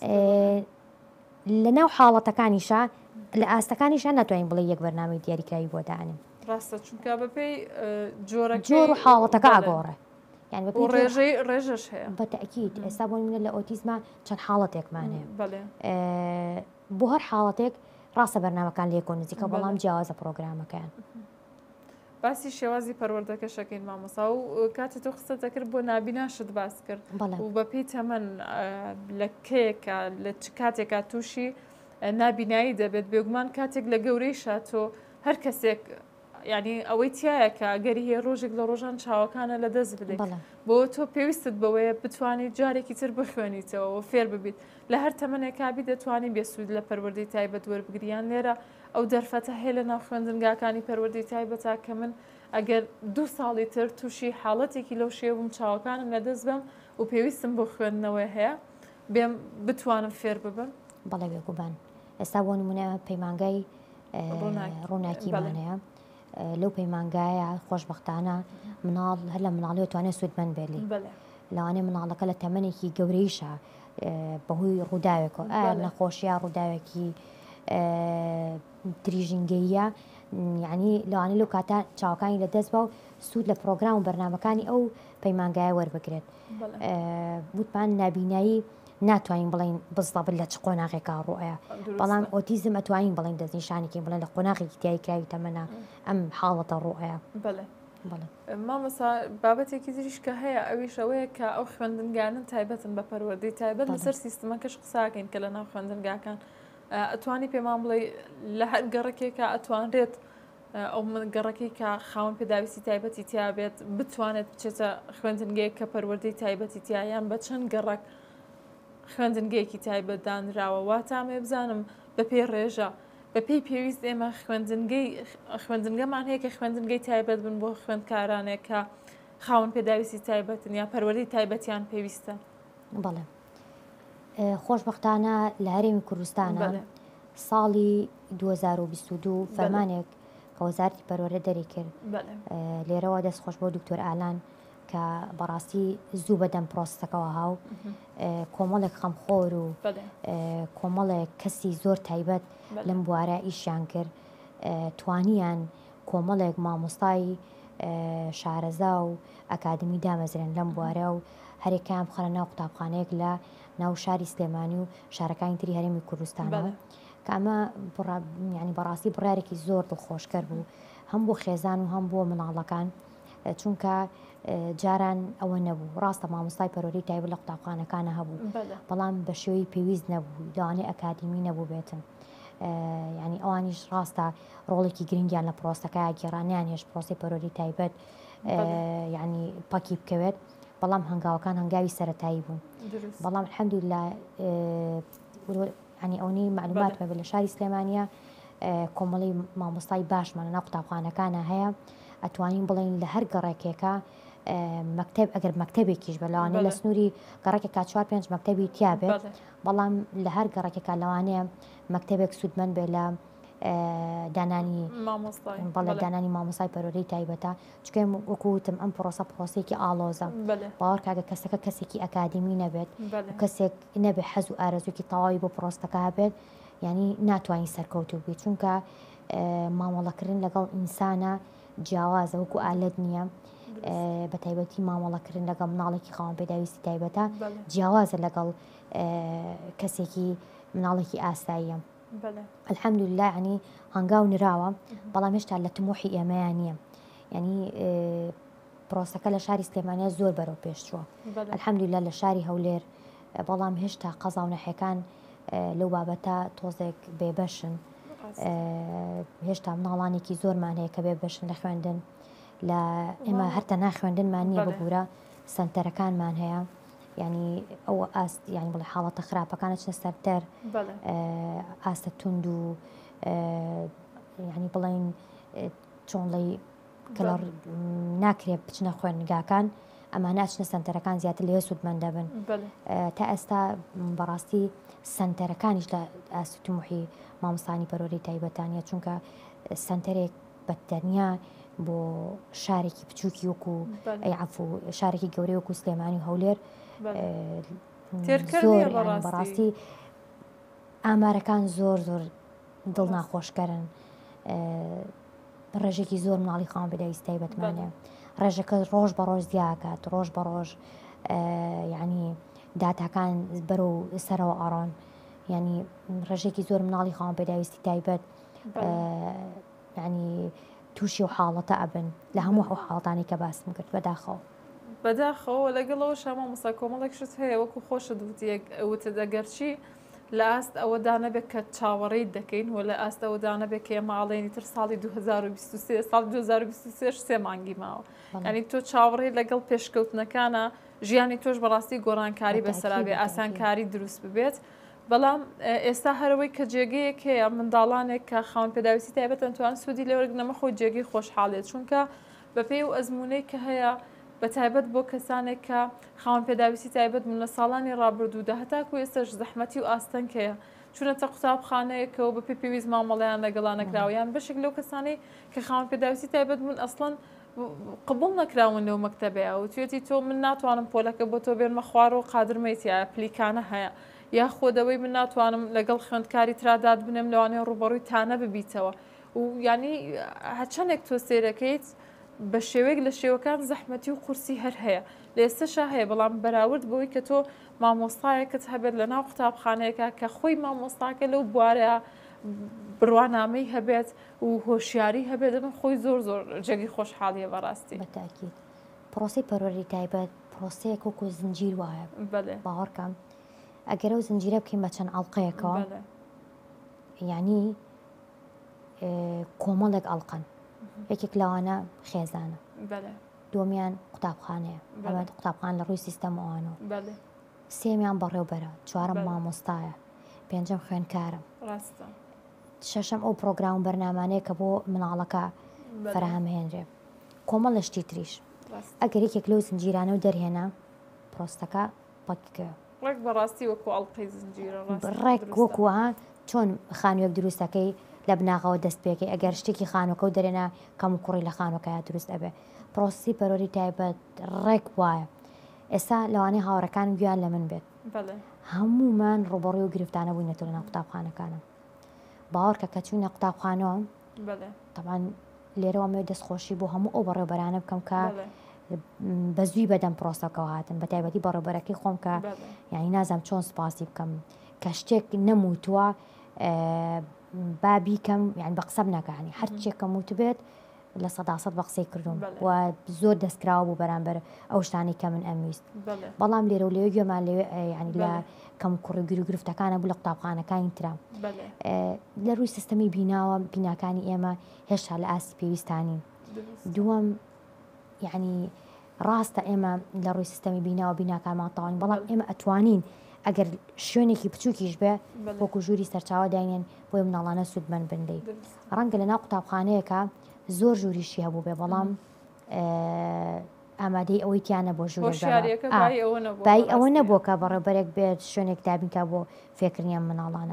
لە ناو حاڵەتەکانیشە لە ئاستەکانیشان ناتوانین بڵێ یەک بەرنامەی دیاریکراوی بۆ دانیم ڕاستە چونکە بەپێی جۆرە جۆر و حاڵەتەکە ئاگۆڕێ یان ڕێژەی ڕێژەش هەیە بەتەکیید ئێستا بۆ نمونە لە ئۆتیزمە چەند حاڵەتێکمان هەیە بۆ هەر حاڵەتێک ڕاستە بەرنامەکان لێکۆ نزیکە بەڵام جیاوازە پرۆگرامەکەیان باسی شێوازی پەروەردەکەشەکەین مامۆستا و کاتێک تۆ قسە دەکرد بۆ نابیناشت باس کرد و بەپێی تەمەن لە کێکە لە چ کاتێکا تووشی نابینایی دەبێت بێگومان کاتێک لە گەورەی شاتۆ هەر کەسێک ینی ئەوەی تایە کە گەری هەیە ڕۆژێک لە ڕۆژان چاوەکانە لە دەست بدەیت بۆ تۆ پێویستت بەوەیە بتوانیت جارێکی تر بخوێنیتەوە و فێر ببیت لە هەر تەمەنێکابی دەتوانین بێسوود لە پەروەردەی تایبەت وەربگریان لێرە ئەو دەرفەتە هەیە لە ناو خوێندنگاکانی پەروەردەی تایبەتە کە من ئەگەر دوو ساڵی تر تووشی حاڵەتێکی لەو شێوم چاوەکانم لەدەست بم و پێویستم بۆ خوێندنەوەی هەیە بێم بتوانم فێر ببم. بەڵێ بێگوبان ئێستا بۆ نمونە پەیمانگای ڕووناکیمانەیە لەو پەیمانگایە خۆشبەختانە مناڵ هەر لە مناڵی توانێت سوودمەند بێلی لەوانێ مناڵەکە لە تەمەنێکی گەورەیشە بەهۆی ڕووداوێکەوە ئایا نەخۆشیە ڕووداوێکی دریژینگەیە یعنی لەوانێ لەو کاتە چاوەکانی لەدەست بە و سوود لە پرۆگرام و بەرنامەکانی ئەو پەیمانگایە وەربگرێت. وتمان نابینایی ناتوانین بڵین بزڵە لە چ قۆناغێکا ڕوئەیە بەڵام ئۆتیزم ئەتوانین بڵین دەستنیشانێکی بڵێن لە قۆناغێکی تیایی کراوی تەمەنە ئەم حاڵەتە ڕوئەیە. مامەسا بابەتێکی تریش کە هەیە ئەویش ئەوەیە کە ئەو خوێندنگانن تایبەتن بە پەروەردەی تایبەت لەسەر سیستمەکەش قساکەین کە لە ناو خوێندنگاکان ئەتوانی پێمان بڵێ لە هەر گەڕێکێکە ئەتوانرێت ئەو گەڕەکەی کە خاوەن پێداویستی تایبەتی تیا بێت بتوانێت بچێتە خوێندنگەیەک کە پەروەردەی تایبەتی تیایان بە چەند گەڕک خوێندنگەیەکی تایبەت دانراوە واتامێ بزانم بە پێی ڕێژە بە پێی پێویست ئێمە خوێندنگەی خوێندنگەمان هەیە کە خوێندنگەی تایبەت بن بۆ خوێندکارانێک کە خاوەن پێداویستی تایبەتن یا پەروەردەی تایبەتیان پێویستە. بەڵێ خۆشبەختانە لە هەرێمی کوردستانە ساڵی دوو هەزار و بیست و دوو فەرمانێک کە وەزارەتی پەروەردە دەری کرد لێرەوە دەست خۆش بۆ دکتۆر ئالان کە بەڕاستی زوو بەدەم پرۆسەکەەوە هاو کۆمەڵێک خەمخۆر و کۆمەڵێک کەسی زۆر تایبەت لەم بوارە ئیشیان کرد توانیان کۆمەڵێک مامۆستای شارەزا و ئەکادمی دامەزرێن لەم بوارە و هەرێکیان بخەنە ناو قوتابخانەیەک لە ناو شاری سلێمانی و شارەکانی تری هەرێمی کوردستانەوە کە ئەمە ینی بەڕاستی بڕارێکی زۆر دڵخۆشکەر بوو هەم بۆ خێزان و هەم بۆ مناڵەکان چونکە جاران ئەوە نەبوو ڕاستە مامۆستای پەروەردەی تایبەت لە قوتابخانەکانە هەبوو بەڵام بە شێوەی پێویست نەبوو لەوانێ ئەکادمی نەبوو بێتن ینی ئەوانیش ڕاستە ڕۆڵێکی گرنگیان لە پرۆسەکە گێڕانیان هێش پرۆسی پەروەردەی تایبەت ینی پاکی بکەوێت بەڵام هەنگاوەکان هەنگاوی سەرەتایی بوون بەڵام الحەمدولillah ینی ئەوەی معلوماتمە بێت لە شاری سلێمانیە کۆمەڵی مامۆستای باشمان لە ناو قوتابخانەکانە هەیە ئەتوانین بڵین لە هەر گەڕێکێکە مەکتب ئەگەر مەکتبێکیش بە لەوانێ لە سنووری گەڕێکێکا چوار پێنج مەکتەبی تیا بێت بەڵام لە هەر گەڕێکێکا لەوانەیە مەکتبێک سوودمەند بێت لە دانانی بەڵێ دانانی مامۆستای پەروەردەی تایبەتە چکە وەکوتم ئەم پرۆسە پرۆسێکی ئاڵۆزە باوەڕ کاگە کەسەکە کەسێکی ئەکادمی نەبێت کەسێک نەبێت حەز و ئارەزووکی تەواوی بۆ پرۆستەکە هەبێت ینی ناتوانین سەرکەوتوو بێت چونکە مامەڵەکردن لەگەڵ ئینسانە جیاوازە وەکو ئالەت نییە بە تایبەتی مامەڵەکردن لەگەڵ مناڵێکی خاوەن پێداویستی تایبەتە جیاوازە لەگەڵ کەسێکی مناڵێکی ئاساییە الحەمدولillah ینی هەنگاو نراوە بەڵام هێشتا لە تمۆحی ئێمەیان نییە ینی پرۆسەکە لە شاری سلێمانیە زۆر بەرەو پێشچووە الحەمدولillah لە شاری هەولێر بەڵام هێشتا قەزا و نەحیەکان لەو بابەتە تۆزێک بێبەشن هێشتا مناڵانێکی زۆرمان هەیە کە بێبەشن لە خوێندن لە ئێمە هەرتە ناخوێندنمان نییە ببوورە سنتەرەکانمان هەیە ینی ئەوە ئاست ینی بڵێ حاڵەتە خراپەکانە چنە سەرتەر ئاستە تونند و ینی بڵین چۆنڵی کەڵ ناکرێت بچنە خوێندنگاکان ئەمە ناچنە سنتەرەکان زیاتر لێ سوودمەند دەبن تا ئێستا بەڕاستی سنتەرەکانیش لە ئاستی تموحی مامۆستانی پەروەردەی تایبەتانە چونکە سنتەرێک بەتەنیا بۆ شارێکی بچووکی وەکو ئەی عەفو شارێکی گەورەی وەکو سلێمانی و هەولێر زۆر بەڕاستی ئامارەکان زۆر زۆر دڵ ناخۆشکەرن ڕێژێکی زۆر مناڵی خاوەن پێداویستی تایبەتمانەیە ڕێژەکە ڕۆژ بە ڕۆژ زیاکات ڕۆژ بە ڕۆژ ینی داتاکان بەرەو سەرەوە ئەڕۆن ینی ڕێژێکی زۆر مناڵی خاوەن پێداویستی تایبەت ینی تووشی و حاڵەتە ئەبن لە هەموو ئەو حاڵەتانی کە باسم کرد بەداخەوە بەداخەوە لەگەڵەوە شەمە مۆستا کۆمەڵێکشت هەیە وەکو خۆشە دووتێک دەگەرچی لە ئاست ئەوەدا نەبێت کە چاوەڕێی دەکەین و لە ئاست ئەوەدا نەبێت کە ماڵێنی تر ساڵی دوو هەزار و بیست و سێ ساڵ دوو هەزار و بیست و سێ سێ مانگی ماوە ینی تۆ چاوەڕێی لەگەڵ پێشکەوتنەکانە ژیانی تۆش بەڕاستی گۆڕانکاری بەسەرابێ ئاسانکاری دروست ببێت بەڵام ئێستا هەرەوەی کە جێگەیەک هەیە منداڵانێک کە خاوەن پێداویستی تایبەت ئەتوان سوودی لێوەرگنەمە خۆی جێگەی خۆشحاڵێت چونکە بە پێی و ئەزمونەی کە هەیە بە تایبەت بۆ کەسانێک کە خاوەن پێداویستی تایبەت بوون لە ساڵانی ڕابردوودا هەتاکو ئێستاش زەحمەتی و ئاستەنکەیە چونەتە قوتابخانەیەکەوە بە پێی پێویست مامەڵەیان لەگەڵا نەکراویان بەشێک لەو کەسانی کە خاوەن پێداویستی تایبەت بوون ئەسڵەن قبول نەکراون لەو مەکتەبەیە و توێتی تۆ من ناتوانم پۆلەکە بۆ تۆ بێنمە خوار و قادرمەیتیە پلیکانە هەیە یا خۆدەوەی من ناتوانم لەگەڵ خوێندکاری تراداد بنێم لەوانەیە ڕوبەڕووی تانە ببیتەوە و ینی هەچەندێک تۆ سێرەکەیت بە شێوەیەک لە شێوەکان زەحمەتی و قورسی هەر هەیە لە ئێستاشا هەیە بەڵام بەراورد بەوەی کە تۆ مامۆستایەکەت هەبێت لە ناو قوتابخانەیەەکە کە خۆی مامۆستاکە لەو بوارەیە بڕوانامەی هەبێت و هۆشیاری هەبێت دەبن خۆی زۆر زۆر جێگی خۆشحاڵیە بەڕاستی بەتاکید پرۆسی پەروەری تایبەت پرۆسەیەک وەکو زنجیر وایە باوەڕکەم ئەگەرە و زنجیرە بکەین بە چەند ئەڵلقەیەکەوە یعنی کۆمەڵێک ئەڵقن یەکێک لەوانە خێزانە دومیان قوتابخانەیە ئەمە قوتابخان لە ڕووی سیستەمەوانەوە سێمیان بەڕێوبەرە چوارەم مامۆستایە پێنجەم خوێندکارم شەشەم ئەو پرۆگرام بەرنامانەیە کە بۆ مناڵەکە فراهەمهێنرێ کۆمەڵ لە شتی تریش ئەگەر یەکێک لەو زنجیرانە و دەرهێنا پرۆستەکە پەککە ڕێک بەڕاستی وەکو ئەڵقەی زنجیرە ڕێک وەکوها چۆن خانوویەک دروستەکەی لە بناغەوە دەست پێکەی ئەگەر شتێکی خانووەکە و دەرێنا کەم و کوڕی لە خانووەکەیە دروست ئەبێ پرۆسی پەروەری تایبەت ڕێک وایە ئێستا لەوانەیە هاوڕەکان گویان لە من بێت هەمومان ڕوبەڕووی و گرفتانە بووینەتەوە لە ناو قوتابخانەکانم باوەڕکە کە چوونە قوتابخانەوە تەمان لێرەوە دەستخۆشی بۆ هەموو ئەو بەڕێوەبەرانە بکەم کە بەزووی بەدەم پرۆسەکەەوە هاتن بە تایبەتی بەڕێوەبەرەکەی خۆم کە یعنی نازانم چۆن سپاسی بکەم کە شتێک نەموتووە بابی کەم یان بە قسەم نەکانی هەرچێک کەم وت بێت لە سەداسەد بە قسەی کردوم و زۆر دەستکراوە بوو بەرامبەر ئەو شتانی کە من ئەمویست بەڵام لێرە و لێوە گوێمان لێ ینی لە کەم کوڕی گیر و گرفتەکانە بوو لە قوتابخانەکانی ترا لە ڕووی سیستەمی بیناوە بیناکانی ئێمە هێشتا لە ئاسی پێویستانی دووەم یعنی ڕاستە ئێمە لە ڕووی سیستەمی بیناوە بیناکانمان تاوانین بەڵام ئێمە ئەتوانین ئەگەر شوێنێکی بچووکیش بێ وەکو ژووری سەرچاوە داینێن بۆی مناڵانە سوودمەند بندەی ڕەنگە لە ناو قوتابخانەیەکە زۆر ژووریشی هەبوو بێ بەڵام ئامادەی ئەوەی تیانە بۆ ژوور بای ئەوە نەبووە کە بەڕێبەرێک بێت شوێنێک دابینکە بۆ فێکردنیان مناڵانە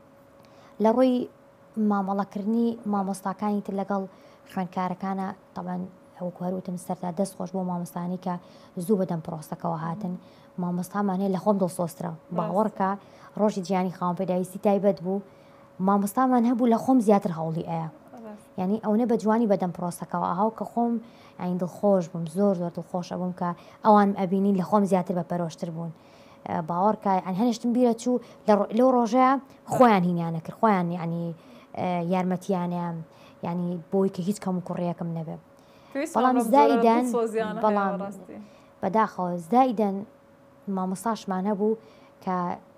لە ڕۆی مامەڵەکردنی مامۆستاکانی تر لەگەڵ خوێندکارەکانە تەبەن ئەو کوهروتم سەرتا دەست خۆش بۆ مامۆستانی کە زوو بەدەم پرۆستەکەەوە هاتن مامۆستامان هەیە لە خۆم دڵسۆسترا باوەڕکە ڕۆژی جیانی خاوەن پێداویستی تایبەت بوو مامۆستامان هەبوو لە خۆم زیاتر هەوڵی ئەیە یعنی ئەوە بە جوانی بەدەم پرۆستەکەەوە ئاهاو کە خۆم ئاین دڵخۆش بووم زۆر زۆر دڵخۆشە بووم کە ئەوان ئەبینین لە خۆم زیاتر بە پەرۆشتر بوون باوەڕکە ئەن هەنیشتم بیرە چوو لەو ڕۆژەیە خۆیان هینیانە کرد خۆیان ینی یارمەتیانیان ینی بۆی کە هیچ کەم و کوڕیەکەم نەبێ بەڵام زایدەن بەڵام بەداخەوە زایدەن مامۆستاشمان هەبوو کە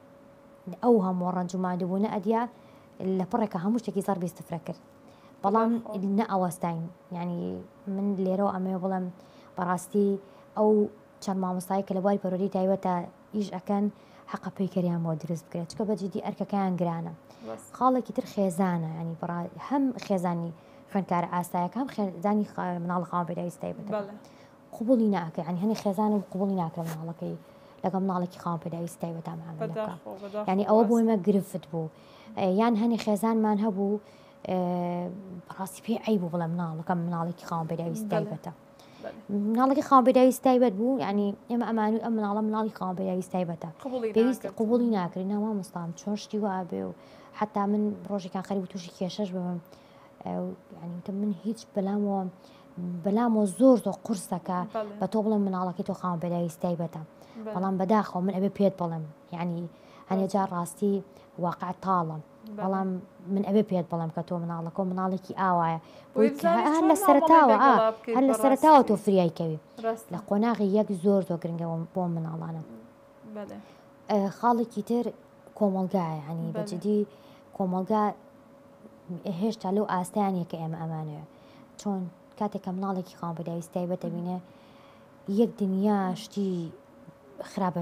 ئەو هەموو ڕەنجومادەبوونە ئەدیا لە پڕێکە هەموو شتێکی زەر بیستفرە کرد بەڵام نە ئەوەستاین ینی من لێرەوە ئەمێ بڵم بەڕاستی ئەو چەند مامۆستایی کە لە بواری پەروەری تایبەتە ئیش ئەکەن حەقە پەیکەریان بۆ دروست بکرێت چکە بەجددی ئەرکەکەیان گرانە خاڵێکی تر خێزانە ینی هەم خێزانی خوێندکارە ئاسایەکە هەم خێزانی مناڵ خاوەن پێداویستی تایبەتە قبوڵی ناکە ینی هەنی خێزانم قبوڵی ناکرە مناڵەکەی لەگەڵ مناڵێکی خاوەن پێداویستی تایبەتە معاملەکە ینی ئەوە بۆ ئێمە گرفت بوو یان هەنی خێزانمان هەبوو بەڕاستی پێی عەیب بوو بڵێ مناڵەکەم مناڵێکی خاوەن پێداویستی تایبەتە مناڵێکی خاوەن پێداویستی تایبەت بوو ینی ئێمە ئەمانوی ئەم مناڵە مناڵی خاوەن پێداویستی تایبەتە پێویست قبوڵی ناکرێت ناوا مستام چۆن شتی وابێ و حتا من ڕۆژێکان خەریب تووشی کێشەش ببم ینی من هیچ بەلامەوە بەلامەوە زۆر زۆر قورسەکە بە تۆ بڵم مناڵەکەی تۆ خاوەن پێداویستی تایبەتە بەڵام بەداخەوە من ئەبێ پێت بڵم ینی هەنێجار ڕاستی واقع تاڵم بەڵام من ئەبێ پێت بڵم کە تۆ مناڵەکە و مناڵێکی ئاوایە هەر لە سەرتاوە هەر لە سەرتاوە تۆ فریایکەوی لە قۆناغی یەک زۆر زۆر گرنگەوە بۆ مناڵانە خاڵێکی تر کۆمەلگایە ینی بەجددی کۆمەلگا هێشتا لەو ئاستیانە کە ئێمە ئەمانەیە چۆن کاتێککە مناڵێکی خاوەن پێداویستی تایبەت دەبینێ یەک دنیا شتی خراپە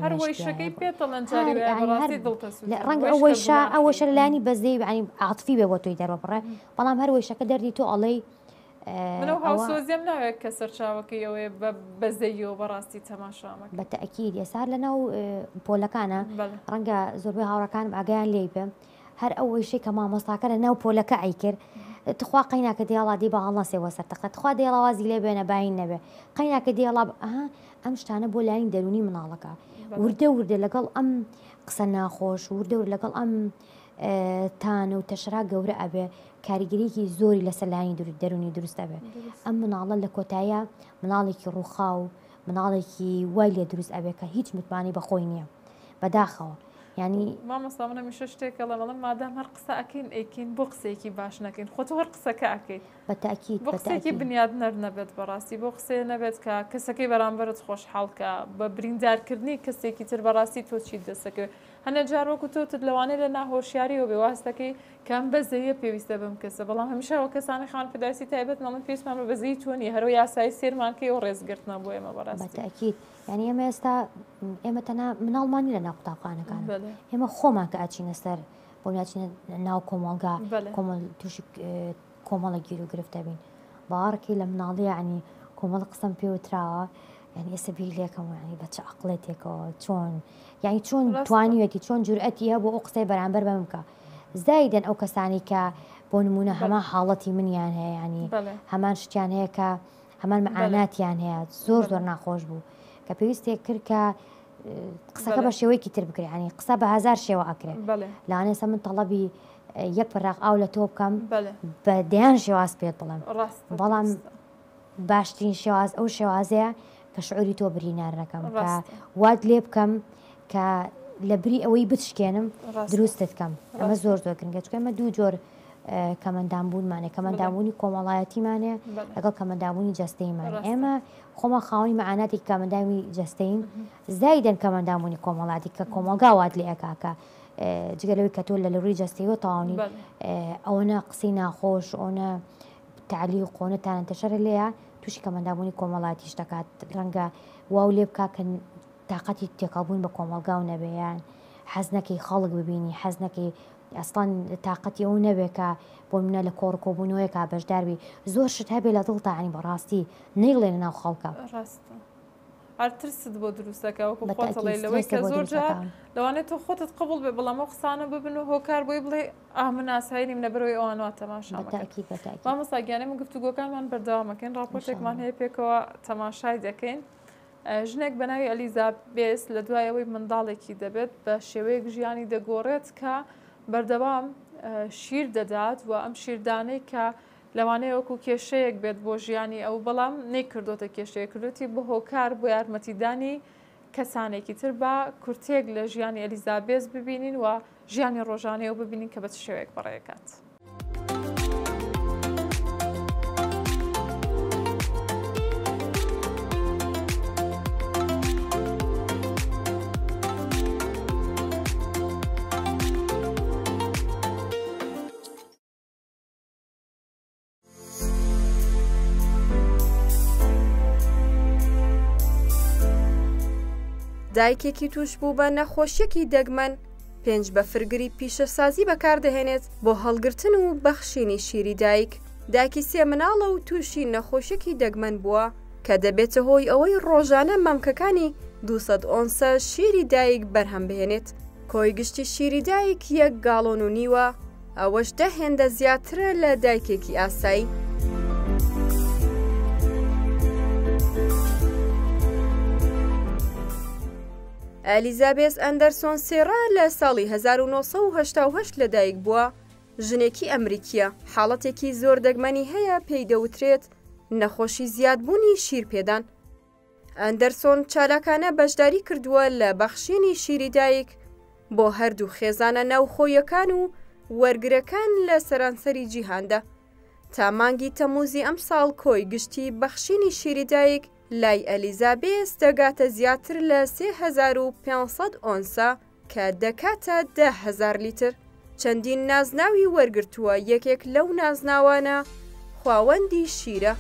ڕەنگە ئەوەیشە ئەوەشە لەلانی بەزەی ینی عاتفی بێ بۆ تۆی دەرەوەپڕێ بەڵام هەروەیشەکە دەردی تۆ ئەڵەی منەوە هاوسۆزیەم ناوێت کە سەرچاوەکەی ئەوێ بەزەیەوە بەڕاستی تەماشامە بە تەئکید ئێستا لەناو پۆلەکانە ڕەنگە زۆربەی هاوڕەکانم ئاگیان لێی بێ هەر ئەو وشەی کە مامۆستاکە لە ناو پۆلەکە ئەیکرد تخوا قەیناکە دیێڵا دی بە هەڵنەسێەوە سەرتەخت تخوا دێڵاوازی لێ بێنە باین نەبێ قەیناکە دیێڵا ئەها ئەم شتانە بۆ لایەن دەرونی مناڵەکە وردە وردە لەگەڵ ئەم قسە ناخۆش وردە لەگەڵ ئەم تانە و تەشرا گەورە ئەبێ کاریگەریەکی زۆری لەسەر لایەنی دەرونی دروستە بێ ئەم مناڵە لە کۆتایە مناڵێکی ڕووخاو مناڵێکی وای لێ دروست ئەبێ کە هیچ متمانی بەخۆی نییە بەداخەوە ینی مامۆستا منە میشە شتێکە لە بەڵام مادام هەر قسە ئەکەین ئەیکین بۆ قسەیەکی باش نەکەین خۆتە هەر قسەکە ئەکەیت بە تەئکید بۆ قسێکی بنیاد نەر نەبێت بەڕاستی بۆ قسێ نەبێت کە کەسەکەی بەرامبەرت خۆشحاڵکە بە بریندارکردنی کەسێکی تر بەڕاستی تۆ چیت دەسەکەوێت هەنە جارۆک و تۆتت لەوانەیە لە ناهۆشیاریەوە بێ واستەکەی کام بەزەیە پێویستە بم کەسە بەڵام هەمیشەوە کەسانی خان پێداسی تایبەت مەڵم پێویستمان بە بەزەی تۆ نیە هەرۆ یاسایی سێرمانکەی و ڕێزگرتنە بۆ ئێمە بەڕاستی بە تەئکید یعنی ئێمە ئێستا ئێمە تەنها مناڵمانی لە ناو قوتابخانەکان ئێمە خۆمان کە ئاچینە سەر بۆ ناچینە ناو کۆمەڵگا کۆمەڵ تووشی کۆمەڵە گیر و گرفتە بین باڕکی لە مناڵی عنی کۆمەڵ قسەم پێوتراوە یعنی ئێستا بیر لێکەم ینی بە چ عەقڵێتێکەوە چۆن یعنی چۆن توانیوێتی چۆن جورئەتی هەیە بۆ ئەو قسەی بەرامبەر بەم بکە زایدەن ئەو کەسانی کە بۆ نمونە هەمان حاڵەتی منیان هەیە ینی هەمان شتیان هەیە کە هەمان معاناتیان هەیە زۆر زۆر ناخۆش بوو کە پێویستێک کرد کە قسەکە بە شێوەیەکی تر بکرێت ینی قسە بە هەزار شێوە ئەکرێت لاانێسە من تەڵەبی یەک پڕاق ئاو لە تۆ بکەم بە دەیان شێواز پێت بڵێم بەڵام باشترین شێواز ئەو شێوازەیە کە شعوری تۆ برینارەکەم کە وات لێ بکەم کە لە بری ئەوەی بتشکێنم دروستت بکەم ئەمە زۆر زۆر گرنگە چکە ئەمە دوو جۆر کەمەندامبوونمانێ کەمەندامبوونی کۆمەڵایەتیمانێ لەگەڵ کەمەندامبوونی جەستەیمان ئێمە خۆمە خاوەنی مەعاناتی کەمەندامی جەستەین زایدەن کەمەندامبوونی کۆمەڵاتی کە کۆمەڵگا وات لێ ئەکاکە جگەلەوەی کە تۆ لە لەڕووی جەستەیەوە تەواونی ئەوەنە قسەی ناخۆش ئەوەنە تعلیق قۆنەتانە تەشەرە لێیە تووشی کەمەندامبوونی کۆمەڵاتیش دەکات ڕەنگە واو لێ بکا کە تااقەتی تێکەڵبوون بە کۆمەڵگا و نەبێیان حەز نەکەی خەڵک ببینی حەز نەکەی ئەسڵان تااقەتی ئەو نەبێ کە بۆ منە لە کۆڕکۆبوونەوەی کا بەشداربی زۆر شت هەبێ لە دڵ تاعنی بەڕاستی نەیڵێ لە ناو خەڵکە هەرترست بۆ دروستەکە وەکو خۆتەڵێ لەوەی کە زۆر جار لەوانێت تۆ خۆتت قبول بێ بەڵام ئەو قسانە ببن و هۆکار بۆی بڵێ ئامن ئاساییم لە بەرەوەی ئەوانەوە تەماشامەکە مامۆستاگیانەی من گفتوگۆکانمان بەردەوامەکەین ڕاپۆرتێکمان هەیە پێکەوە تەماشای دەکەین ژنێک بە ناوی ئەلیزابێس لە دوایەوەی منداڵێکی دەبێت بە شێوەیەک ژیانی دەگۆڕێت کە بەردەوام شیر دەدات و ئەم شیردانەی کە لەوانەیە وەکو کێشەیەک بێت بۆ ژیانی ئەو بەڵام نەیکردوتە کێشەیە کردوتی بە هۆکار بۆ یارمەتیدانی کەسانێکی تر بە کورتێک لە ژیانی ئەلیزابێس ببینین و ژیانی ڕۆژانەیە و ببینین کە بە چ شێوەیەک بەڕێکات. دایکێکی توش بوو بە نەخۆشیەکی دەگمەن پێنج بە فرگری پیشەسازی بەکاردەهێنێت بۆ هەڵگرتن و بەخشینی شیری دایک دایکی سێ مناڵە و تووشی نەخۆشیەکی دەگمەن بووە کە دەبێتە هۆی ئەوەی ڕۆژانە مەمکەکانی دووسەد ئۆنسە شیری دایک بەرهەم بهێنێت کۆی گشتی شیری دایک یەک گاڵۆن و نیوە ئەوەش دە هێندە زیاترە لە دایکێکی ئاسایی. ئەلیزابێس ئەندەرسۆن سێرا لە ساڵی هەزار و نۆ سەد و هەشتا و هەشت لەدایک بووە ژنێکی ئەمریکیە حاڵەتێکی زۆر دەگمەنی هەیە پێی دەوترێت نەخۆشی زیادبوونی شیر پێدان. ئەندەرسۆن چالاکانە بەشداری کردووە لە بەخشینی شیری دایک بۆ هەردوو خێزانە ناوخۆیەکان و وەرگرەکان لە سەرانسەری جیهاندا تا مانگی تەموزی ئەم ساڵ کۆی گشتی بەخشینی شیری دایک لای ئەلیزابێس دەگاتە زیاتر لە سێ هەزار و پێنج سەد ئۆنسا کە دەکاتە دە هەزار لیتر. چەندین نازناوی وەرگرتووە یەکێک لەو نازناوانە خواوەندی شیرە.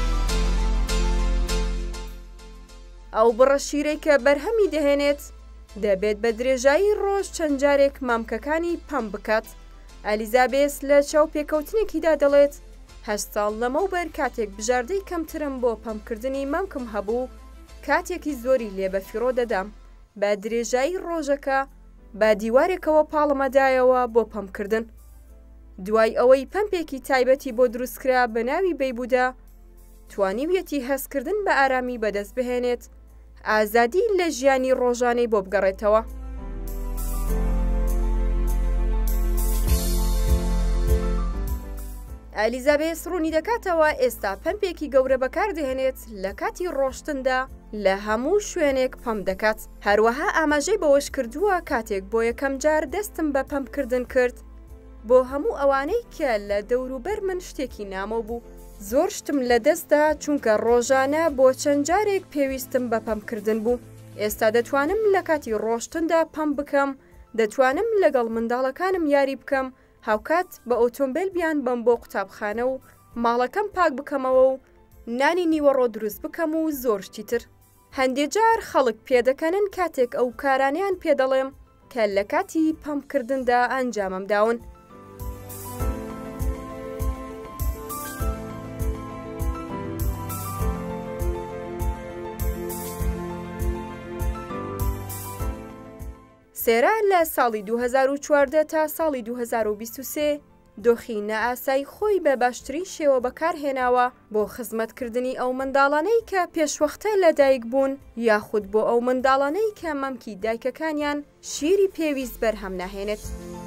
ئەو بڕە شیرەی کە بەرهەمی دەهێنێت دەبێت بە درێژایی ڕۆژ چەند جارێک مامکەکانی پەم بکات. ئەلیزابێس لە چاو پێکەوتنێکیدا دەڵێت هەشت ساڵ لەمەوبەر کاتێک بژاردەی کەمترم بۆ پەمکردنی مامکم هەبوو کاتێکی زۆری لێ بە فیرۆ دەدام بە درێژایی ڕۆژەکە بە دیوارێکەوە پاڵمەدایەوە بۆ پەمکردن. دوای ئەوەی پەمپێکی تایبەتی بۆ دروستکرا بە ناوی بەیبوودا توانیویەتی هەستکردن بە ئارامی بەدەست بهێنێت ئازادی لە ژیانی ڕۆژانەی بۆ بگەڕێتەوە. ئەلیزابێس ڕوونی دەکاتەوە ئێستا پەمپێکی گەورە بەکاردەهێنێت لە کاتی ڕۆشتندا لە هەموو شوێنێک پەم دەکات. هەروەها ئاماژەی بەوەش کردووە کاتێک بۆ یەکەم جار دەستم بە پەمکردن کرد بۆ هەموو ئەوانەی کە لە دەوروبەر من شتێکی نامۆ بوو. زۆر شتم لە دەستدا چونکە ڕۆژانە بۆ چەند جارێک پێویستم بە پەمکردن بوو. ئێستا دەتوانم لە کاتی ڕۆشتندا پەم بکەم، دەتوانم لەگەڵ منداڵەکانم یاری بکەم، هاوکات بە ئۆتۆمبیل بیان بم بۆ قوتابخانە و ماڵەکەم پاک بکەمەوە و نانی نیوەڕۆ دروست بکەم و زۆر شتی تر. هەندێک جار خەڵک پێدەکەنن کاتێک ئەو کارانیان پێدەڵێم کە لە کاتی پەمکردندا ئەنجامم داون. سێرا لە ساڵی دوو هەزار و چواردە تا ساڵی دوو هەزار و بیست و سێ دۆخینە ئاسایی خۆی بە باشترین شێوە بەکارهێناوە بۆ خزمەتکردنی ئەو منداڵانەی کە پێشوەختە لەدایک بوون یاخود بۆ ئەو منداڵانەی کە مەمکی دایکەکانیان شیری پێویست بەرهەم ناهێنێت.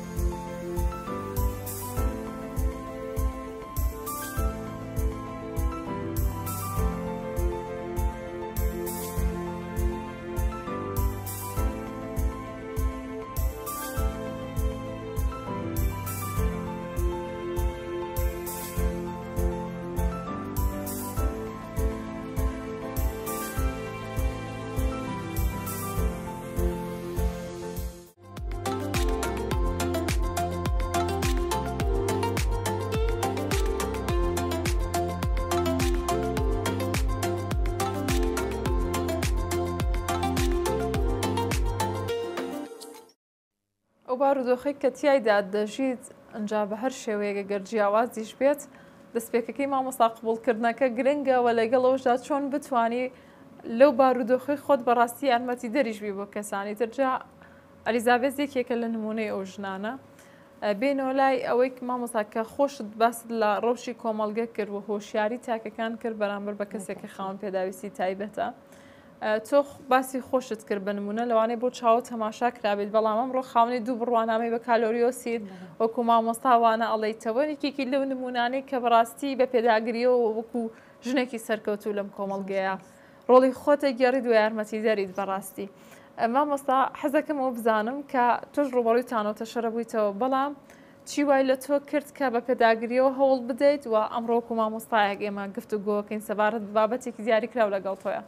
ئەو بارودۆخی کە تیایدا دەژیت ئەنجا بە هەر شێوەیەکە گەر جیاوازیش بێت دەستپێکەکەی مامۆستا قبوڵکردنەکە گرنگەوە لەگەڵەوەشدا چۆن بتانی لەو بارودۆخی خۆت بەڕاستی یارمەتی دەریشبی بۆ کەسانی ترجا. ئەلیزابێس یەکێکە لە نمونەی ئەو ژنانە. بێنەوە لای ئەوەی مامۆستا کە خۆشت باست لە ڕەوشی کۆمەڵگە کرد و هۆشیاری تاکەکان کرد بەرامبەر بە کەسێکە خاوەن پێداویستی تایبەتە. تۆ باسی خۆشت کرد بە نمونە لەوانەیە بۆ چاوە تەماشا کرابێت، بەڵام ئەمڕۆ خاوەنی دوو بڕوانامەی بە کالۆریۆسیت وەکو مامۆستاوانە ئەڵەیتەوە یەکێکی لەو نمونانەی کە بەڕاستی بە پێداگریەوە وەکو ژنێکی سەرکەوتوو لەم کۆمەڵگەیە ڕۆڵی خۆتە گێڕی دو یارمەتی دەریت بەڕاستی. مامۆستا حەزەکەم ئەوە بزانم کە تۆش ڕوبەڕووی تانۆتە شەرە بوویتەوە، بەڵام چی وای لە تۆ کرد کە بە پێداگریەوە هەوڵ بدەیت و ئەمڕۆکو مامۆستایەک ئێمە گفتوگۆکەین سەبارەت بابەتێکی دیاری کراو لەگەڵ تۆیە؟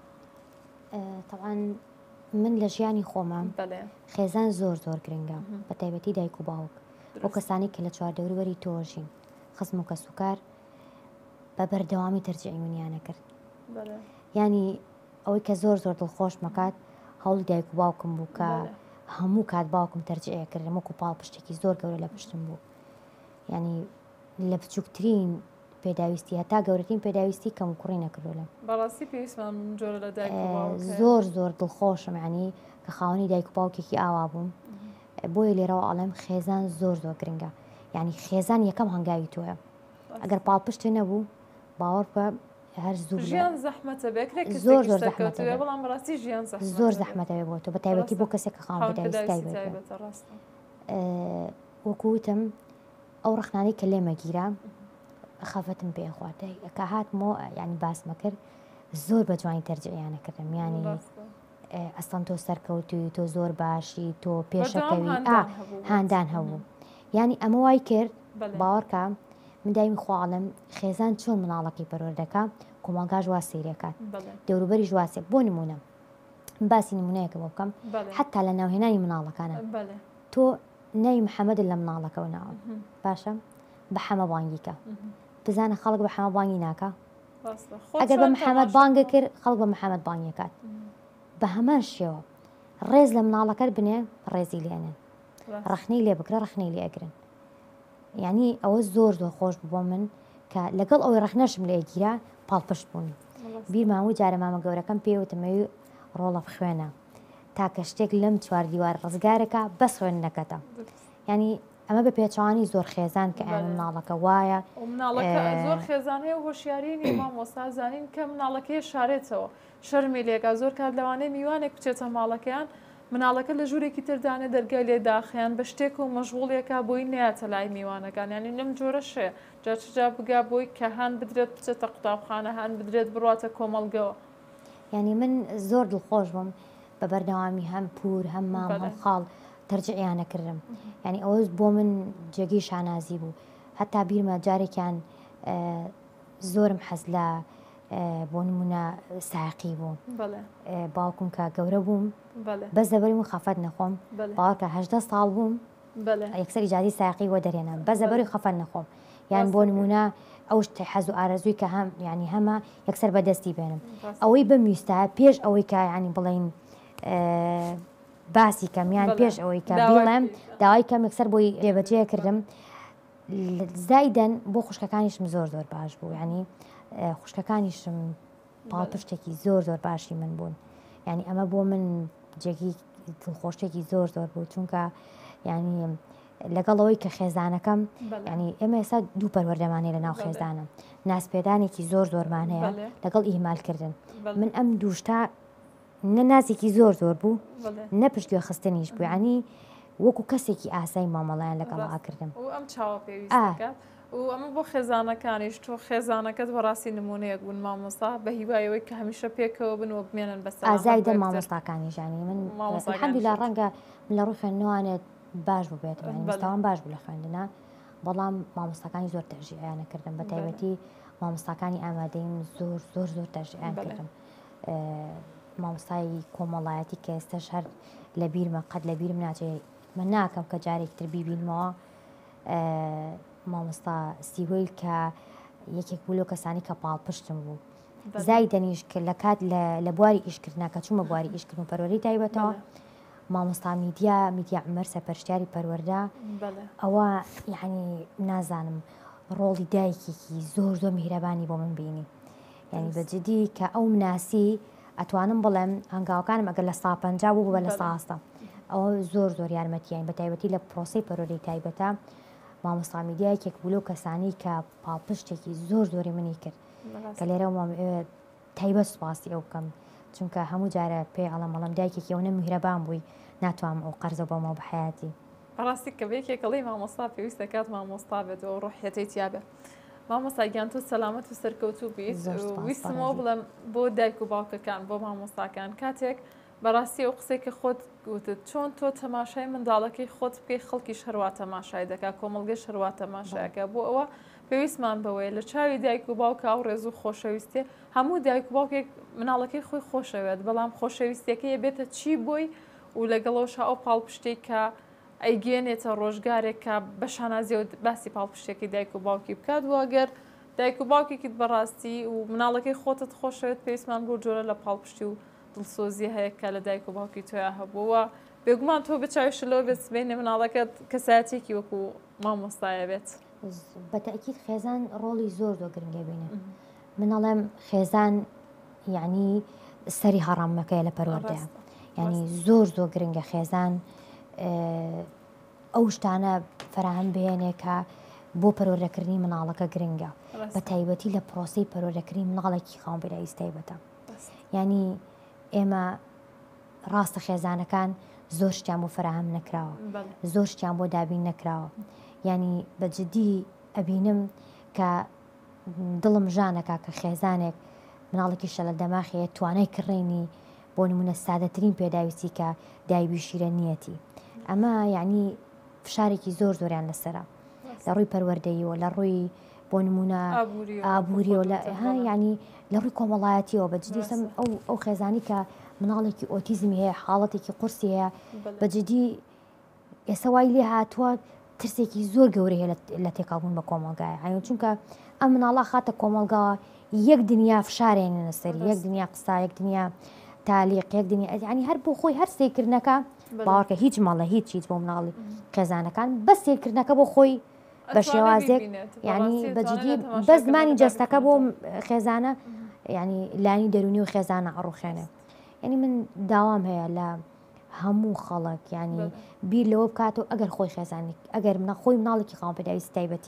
طبعاً من لە ژیانی خۆمان خێزان زۆر زۆر گرنگە، بە تایبەتی دایک و باوک بۆ کەسانی کە لە چواردەوروبەری تۆژین خزم و کەسوکار بە بەردەوامی تەرجیعیونیانە کرد. ینی ئەوەی کە زۆر زۆر دڵخۆش مەکات هەوڵی دایک و باوکم بوو کە هەموو کات باوکم تەرجیع کرد وەکو پاڵ پشتێکی زۆر گەورە لە پشتم بوو. ینی لە بچووکترین پێداویستی هەتا گەورەترین پێداویستی کەم و کوڕی نەکردولم. بەڕاستی پێویستمان جۆرە لە دایک و باوک زۆر زۆر دڵخۆشم، ینی کە خاوەنی دایک و باوکێکی ئاوا بووم. بۆیە لێرەوە ئەڵێم خێزان زۆر زۆر گرنگە، یعنی خێزان یەکەم هەنگاوی تۆیە. ئەگەر پاڵ پشتێ نەبوو باوەڕ بە هەر زوو ژیان زەحمەتە بێکرێک زۆر زۆر زەحمەتە بەڵام بەڕاستی ژیان زۆر زەحمەتەوێ بۆ تۆ بە تایبەتی بۆ کەسێک کە خاوەن پێداویستی تایبەتە. ڕاستە وەکوتم ئەو ڕخنانەی کە لێمە گیرا خەفەتم پێ خواتە کە هاتمەوە ینی باسمە کرد زۆر بە جوانی تەرجیعیانەکردم، ینی ئەستان تۆ سەرکەوتوی تۆ زۆر باشی تۆ پێشەکەوی هاندان هەبوو. ینی ئەمە وای کرد باوەڕکە من دایمی خواڵم خێزان چۆن مناڵەکەی پەروەردە دەکا کۆمەڵگاش وا سەیرەکات دەوروبەری ژواسێ. بۆ نمونە باسی نمونەیەکە بۆ بکەم حتا لە ناوهێنانی مناڵەکانە تۆ ناوی محەممەد لە مناڵەکەەوە ناوە باشە بە حەمە بانگیکە بزانە خەڵک بە حەمە بانگی ناکە، ئەگەر بە محەممەد بانگە کرد خەڵک بە محەممەد بانگەکات. بە هەمان شێوە ڕێز لە مناڵەکەت بنێ ڕێزی لێنن ڕخنەی لێ بکرە ڕخنەی لێ ئەگرن یعنی ئەوە زۆر زۆر خۆش بوو من کە لەگەڵ ئەوەی ڕخنەشم لێ گیرا پاڵپشت بوون بیرماوە جارە مامە گەورەکەم پێوتمەوی ڕۆڵە بخوێنە تاکە شتێک لەم چوار دیوار ڕزگارەکە بەس خوێن نەکەتە ینی ئەمە بە پێچوانی زۆر خێزان کە ئەم مناڵەکە وایە زۆر خێزانەیە هۆشیارینی مامۆستا زانین کە مناڵەکەی شارێتەوە شەرمی لێکا زۆر کات لەوانەیە میوانێک بچێتە ماڵەکەیان مناڵەکە لە ژوورێکی تردانە دەرگای لێ داخیان بە شتێک و مەژغوڵێکا بۆی نایەتە لای میوانەکان ینی لەم جۆرە شێ جاچجا بگا بۆی کە هەان بدرێت بچێتە قوتابخانە هەان بدرێت بڕاتە کۆمەڵگەوە ینی من زۆر دڵخۆش بووم بە بەردەوامی هەم پور هەم مام هەم خاڵ تەرجیعیانە کردم ینی ئەوە بۆ من جێگەی شانازی بوو هەتا بیرمە جارێکیان زۆرم حەز لە بۆ نمونە ساقی بوو باوکم کە گەورە بووم بەس دەبەری من خەفەت نەخۆم باوکە هەژدە ساڵ بووم یەکسەر ئیجادی ساقی وە دەرێنم بەس دەبەری خەفەت نەخۆم یان بۆ نمونە ئەو شتە حەز و ئارەزووی کە هەم ینی هەمە یەکسەر بەدەستی بێنم ئەوەی بمویستە پێش ئەوەی کە ینی بڵین باسی کەمیان پێش ئەوەی کە بڵێم داوای کەم یەکسەر بۆی لێبەجێ کردم زایدەن بۆ خوشکەکانیشم زۆر زۆر باش بوو ینی خوشکەکانیشم پاڵپشتێکی زۆر زۆر باشی من بوون ینی ئەمە بۆ من جێگی دڵخۆشتێکی زۆر زۆر بوو چونکە ینی لەگەڵەوەی کە خێزانەکەم ینی ئێمە ئێستا دوو پەروەردەمانەیە لە ناو خێزانم ناسپێدانێکی زۆر زۆرمان هەیە لەگەڵ ئیهمالکردن من ئەم دووشتا نە نازێکی زۆر زۆر بوو نە پشتگوێ خستنیش بوو ینی وەکو کەسێکی ئاسایی مامەڵیان لەگەڵاکردم ئەم چاوە پێویستەکە و ئەمە بۆ خێزانەکانیش تۆ خێزانەکەت بەڕاستی نمونەیەک بوون مامۆستا بە هیوایەوەی کە هەمیشە پێکەوە بن و بمێنن بەسەر ئازایدە مامۆستاکانی ژانی من الحەمدولیلا ڕەنگە من لە ڕووی خوێندنەوەوانێت باش بوو بێت مستاوان باش بوو لە خوێندنە بەڵام مامۆستاکانی زۆر تەرجیعیانە کردم بە تایبەتی مامۆستاکانی ئامادەیم زۆر زۆر زۆر تەرجیعیان کردم مامۆستای کۆمەڵایەتی کە ئێستاش هەر لە بیرمە قەت لە بیرم ناچێت من ناکەم کە جارێکتر بیبینمەوە مامۆستا سیویل کە یەکێک بوو لەو کەسانی کە پاڵپشتم بوو زای دەنیش کرد لە کات لە بواری ئیشکردنا کە چوومە بواری ئیشکردن و پەروەردەی تایبەتەوە مامۆستا میدیا میدیا عومەر سەرپەرشتیاری پەروەردە ئەوە یعنی نازانم ڕۆڵی دایکێکی زۆر زۆر میهرەبانی بۆ من بینی یعنی بەجددی کە ئەو مناسی ئەتوانم بڵێم هەنگاوەکانم ئەگەر لە سا پەنجا بوو بە لە ساستە ئەوە زۆر زۆر یارمەتیان بە تایبەتی لە پرۆسی پەروەردەی تایبەتە مامۆستا میدیایەکێک بوو لەو کەسانی کە پاڵپشتێکی زۆر زۆری منی کرد کە لێرە تایبەت سوپاسی ئەو بکەم چونکە هەموو جارە پێ ئەڵەم مەڵم دایکێکی ئەوە میهرەبان بووی ناتوانم ئەو قەرزە بەمەوە بە حیاتی ڕاستی کە بەیەکێکەڵی مامۆستا پێویستە کات مامۆستا بێت و ڕۆحیەتەی تیابێ مامۆستا گیان تۆ سەلامەت و سەرکەوتوو بیت ویستمەوە بڵێم بۆ دایک و باوکەکان بۆ مامۆستاکان کاتێک بەڕاستی ئەو قسەی کە خۆت گوتت چۆن تۆ تەماشای منداڵەکەی خۆت بکەی خەڵکیش هەروە تەماشای دەکا کۆمەڵگەش هەروە تەماشایەکە بۆ ئەوە پێویستمان بەوەیە لە چاوی دایک و باوکە ئەو ڕێز و خۆشەویستێ هەموو دایک و باوکێک مناڵەکەی خۆی خۆشەوێت بەڵام خۆشەویستەکەی بێتە چی بۆی و لەگەڵەوەش ئەو پاڵپشتێک کە ئەیگەێنێتە ڕۆژگارێک کە بە شانازیەوە باسی پاڵپشتێکی دایک و باوکی بکات وەگەر دایک و باوکێکیت بەڕاستی و مناڵەکەی خۆتت خۆشەوێت پێویستمان بۆ جۆرە لە پاڵپشتی و دڵسۆزی هەیە کە لە دایک و باوکی تۆیا هەبووە بێگومان تۆ بچاویشلەوە بێت بینێ مناڵەکەت کەسایەتێکی وەکو مامۆستایە بێت بەتەکیید خێزان ڕۆڵی زۆر زۆر گرنگە بینە منەڵێم خێزان یعنی سەری هەڕامەکەی لە پەروەردەیە یعنی زۆر زۆر گرنگە خێزان ئەو شتانە فراهم بێنێ کە بۆ پەروەردەکردنی مناڵەکە گرنگە بە تایبەتی لە پرۆسی پەروەردەکردنی مناڵێکی خاوەن بەرایست تایبەتە ینی ئێمە ڕاستە خێزانەکان زۆر شتیان بۆ فراهم نەکراوە زۆر شتیان بۆ دابین نەکراوە ینی بەجددی ئەبینم کە دڵم ژانەکە کە خێزانێک مناڵێکی شە لە دەماخەیە توانای کڕێنی بۆ نمونە سادەترین پێداویستی کە دایبی شیرە نیەتی ئەمە یعنی فشارێکی زۆر زۆریان لەسرە لە ڕووی پەروەردەییەوە لە ڕووی بۆ نمونە ئابووریەوە ینی لە ڕووی کۆمەڵایەتیەوە بەجددی سم ئەو خێزانی کە مناڵێکی ئۆتیزمی هەیە حاڵەتێکی قورسی هەیە بەجددی ئێستا وای لێ هاتووە ترسێکی زۆر گەورەی هەیە لە تێکاڵبوون بە کۆمەلگایە هەیە چونکە ئەم مناڵە خاتە کۆمەلگا یەک دنیا فشارێنە سەر یەک دنیا قسا یەک دنیا تالیقێک دنیا ینی هەر بۆ خۆی هەر سێکردنەکە باوەڕکە هیچ ماڵە هیچ هیچ بۆ مناڵی خێزانەکان بەس سێکردنەکە بۆ خۆی بە شێوازێک ینی بەجددی بە زمانی جەستەکە بۆ خێزانە ینی لانی دەرونی و خێزانە ئەڕوخێنێ ینی من داوام هەیە لە هەموو خەڵک ینی بیر لەوە بکاتەوە ئەگەر خۆی خێزانی ئەگەر منە خۆی مناڵێکی خاڵپێداویستی تایبەتی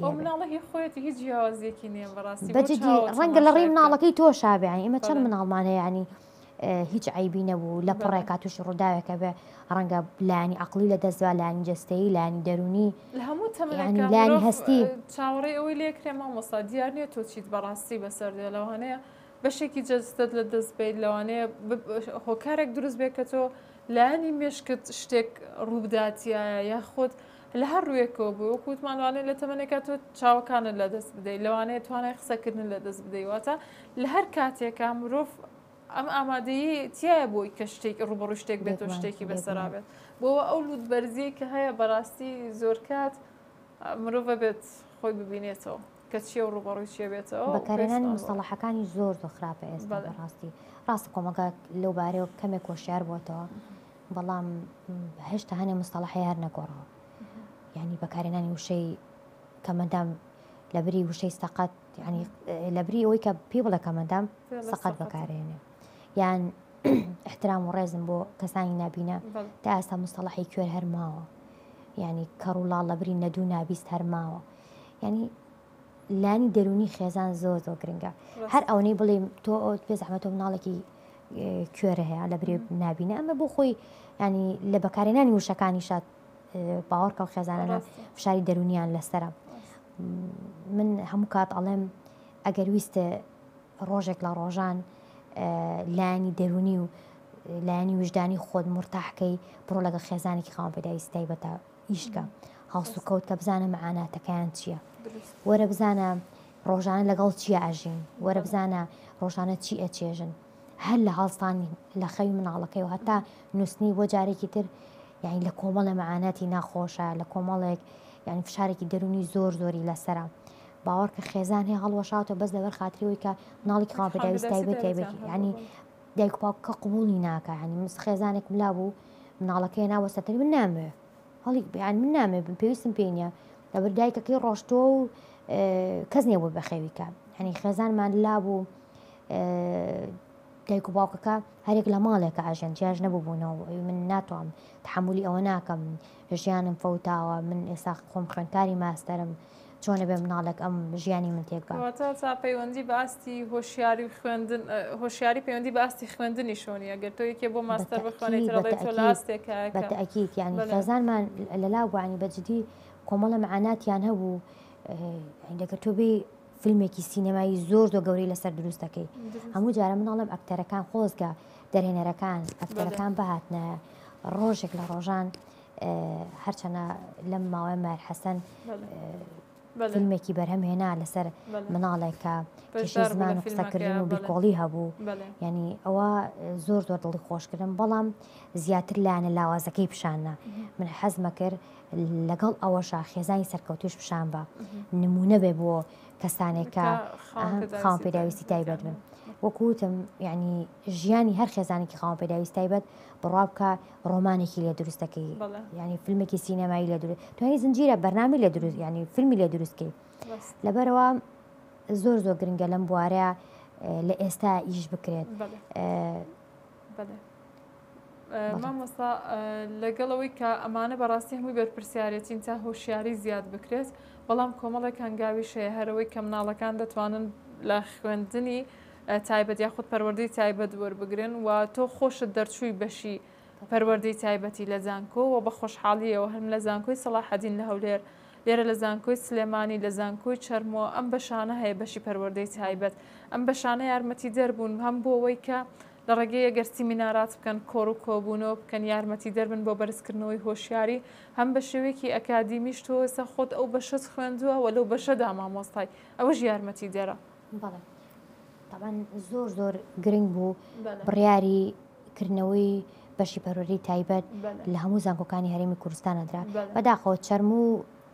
بەجددی ڕەنگە لە ڕێی مناڵەکەی تۆ شابێ ئمە چەند مناڵمان هەیە ینی هیچ عیبی نەبوو لە پڕێکا تووشی ڕووداوێکە بێ ڕەنگە لانی عقلی لە دەستوا لانی جستەیی لانی دەرونی لە هەموو لانی هەستی چاوەڕێ ئەوەی لێکرێ مامۆستا دیار نیە تۆ چیت بەڕاستی بەسەر دێ لەوانەیە بەشێکی جەستت لە دەست بیت لەوانەیە هۆکارێک دروست بێت کە تۆ لانی مێشکت شتێک ڕووداتیایە یاخۆت لە هەر ڕوویەکەوە بوو وەکووتمانوانێت لە تەمەنێکە تۆ چاوەکانت لە دەست بدەیت لەوانەیە توانای قسەکردن لە دەست بدەیواتە لە هەر کاتێکە مرۆڤ ئەم ئامادەیی تایە بۆی کە شتێک ڕوبڕوو شتێک بێت و شتێکی بەسەرابێت بۆەوە ئەو لوت بەرزی کە هەیە بەڕاستی زۆر کات مرۆڤ بێت خۆی ببینێتەوە کە چیە و ڕوبڕووی چیە بێتەوە بەکارهێنانی مستەڵەحەکانی زۆر زۆر خراپە ئێستا بەڕاستی ڕاستە کۆمەگە لەو بارەوە کەمێک هۆشیار بووەتەوە بەڵام هێشتا هەنێ مستەڵەحی هەر نەگۆڕەوە ینی بەکارهێنانی وشەی کەمەندام لەبری وشەی سەقەت ینی لەبری ئەوەی کە پێ بڵێ کەمەندام سەقەت بەکارهێنێ یان احترام و ڕێزم بۆ کەسانی نابینە تا ئێستا مستەڵەحی کوێر هەرماوە ینی کەڕووڵاڵ لەبری نەدوو نابیست هەرماوە ینی لانی دەرونی خێزان زۆر زۆر گرنگە هەر ئەوەی بڵێ تۆ پێ زەحمەتۆ مناڵێکی کوێرە هەیە لە برێ نابینە ئەمە بۆ خۆی ینی لە بەکارهێنانی وشەکانی شات باوەڕکە و خێزانانە فشاری دەرونیان لەسرە من هەموو کات ئەڵێم ئەگەر ویستە ڕۆژێک لە ڕۆژان لانی دەرونی و لایانی وجدانی خۆت مرتاحکەی بڕۆ لەگەڵ خێزانێکی خاوەنپێداویستی تایبەتە ئیشکە هەڵس و کەوت کە بزانە مەعاناتەکەیان چییە وەرە بزانە ڕۆژانە لەگەڵ چیە ئەژین وەرە بزانە ڕۆژانە چی ئەچێژن هەر لە هەڵستانی لە خەوی مناڵەکەی و هەتا نووسنی بۆ جارێکی تر یعنی لە کۆمەڵە مەعاناتی ناخۆشە لە کۆمەڵێک یعنی فشارێکی دەرونی زۆر زۆری لەسرە باوەڕکە خێزان هەیە هەڵوەشاتەوە بەس لەبەر خاتریەوەی کە مناڵێکی خاوەنپێداویستی تایبەت تایبەت ینی دایک و باوکە قبوڵی ناکە ینی مس خێزانێک ملا بوو مناڵەکەی ناوەستەتەری من نامەوێ هەڵی یعنی من نامێ پێویستم پێ نییە لەبەر دایکەکەی ڕۆشتۆ و کەس نییە بۆ بەخێویکە ینی خێزانمان لا بوو دایک و باوکەکە هەرێک لە ماڵێکە ئاژێن جیاژ نەبوو بوونەوە من ناتوانم تحملی ئەوە ناکەم ژیانم فەوتاوە من ئێستا خۆم خوێندکاری ماستەرم چۆنە بێ مناڵێک ئەم ژیانی من تێکگا تا پەیوەندی باستی هۆشیاری خوێندن هۆشیاری پەیوەندی باستی خوێندنی شۆنی ئەگەر تۆ یەکێ بۆ ماستەر بخوێنیت ڕڵێت تۆ لاستێکە بەتەئەکید یعنی خێزانمان لەلا بووانی بەجددی کۆمەڵە مەعاناتیان هەبوو دەگەر تۆ بێ فیلمێکی سینەمایی زۆر زۆر گەورەی لەسەر دروست دەکەی هەموو جارە مناڵم ئەکتەرەکان خۆزگە دەرهێنەرەکان ئەکتەرەکان بەهاتنە ڕۆژێک لە ڕۆژان هەرچەنە لەم ماوەی مار حەسەن فیلمێکی بەرهەم هێنا لەسەر مناڵێکە کێشەی زمان و قسەکردن و بیکۆڵی هەبوو ینی ئەوە زۆر زۆر دڵی خۆشکردن بەڵام زیاتر لایەنە لاوازەکەی پیشانە من حەزمە کرد لەگەڵ ئەوەشە خێزانی سەرکەوتوش پیشان بە نمونە بێ بۆ کەسانێکە خاوەنپێداویستی تایبەت بن وەکوتم یعنی ژیانی هەر خێزانێکی خاوەنپێداویستی تایبەت بڕوا بکە ڕۆمانێکی لێ دروستەکەی ینی فیلمێکی سینەمایی لێ دروست توانی زنجیرە بەرنامی لێ دروست ینی فیلمی لێ دروستکەی لەبەرەوە زۆر زۆر گرنگە لەم بوارەیە لە ئێستا ئیش بکرێت مامۆستا لەگەڵەوەی کە ئەمانە بەڕاستی هەمووی بەرپرسیارەتین تا هۆشیاری زیاد بکرێت بەڵام کۆمەڵێک هەنگاوی شەیە هەرەوەی کە مناڵەکان دەتوانن لە خوێندنی تایبەت یاخود پەروەردەی تایبەت وەربگرن و تۆ خۆشت دەرچووی بەشی پەروەردەی تایبەتی لە زانکۆ و بە خۆشحاڵیەوە هەم لە زانکۆی سەلاحەدین لە هەولێر لێرە لە زانکۆی سلێمانی لە زانکۆی چەرمۆ ئەم بەشانە هەیە بەشی پەروەردەی تایبەت ئەم بەشانە یارمەتی دەربوون هەم بۆ ئەوەی کە لە ڕێگەی ئەگەر سیمینارات بکەن کۆڕ و کۆبوونەوە بکەن یارمەتی دەربن بۆ بەرزکردنەوەی هۆشیاری هەم بە شێوەیەکی ئەکادیمیش تۆ ئێستا خۆت ئەو بەشەت خوێندووە و لەو بەشەدا مامۆستای ئەوەش یارمەتی دێرە طبعا زۆر زۆر گرنگ بوو بڕیاری کردنەوەی بەشی پەروەردەی تایبەت لە هەموو زانکۆکانی هەرێمی کوردستانەدرا بەداخەوە چەرم و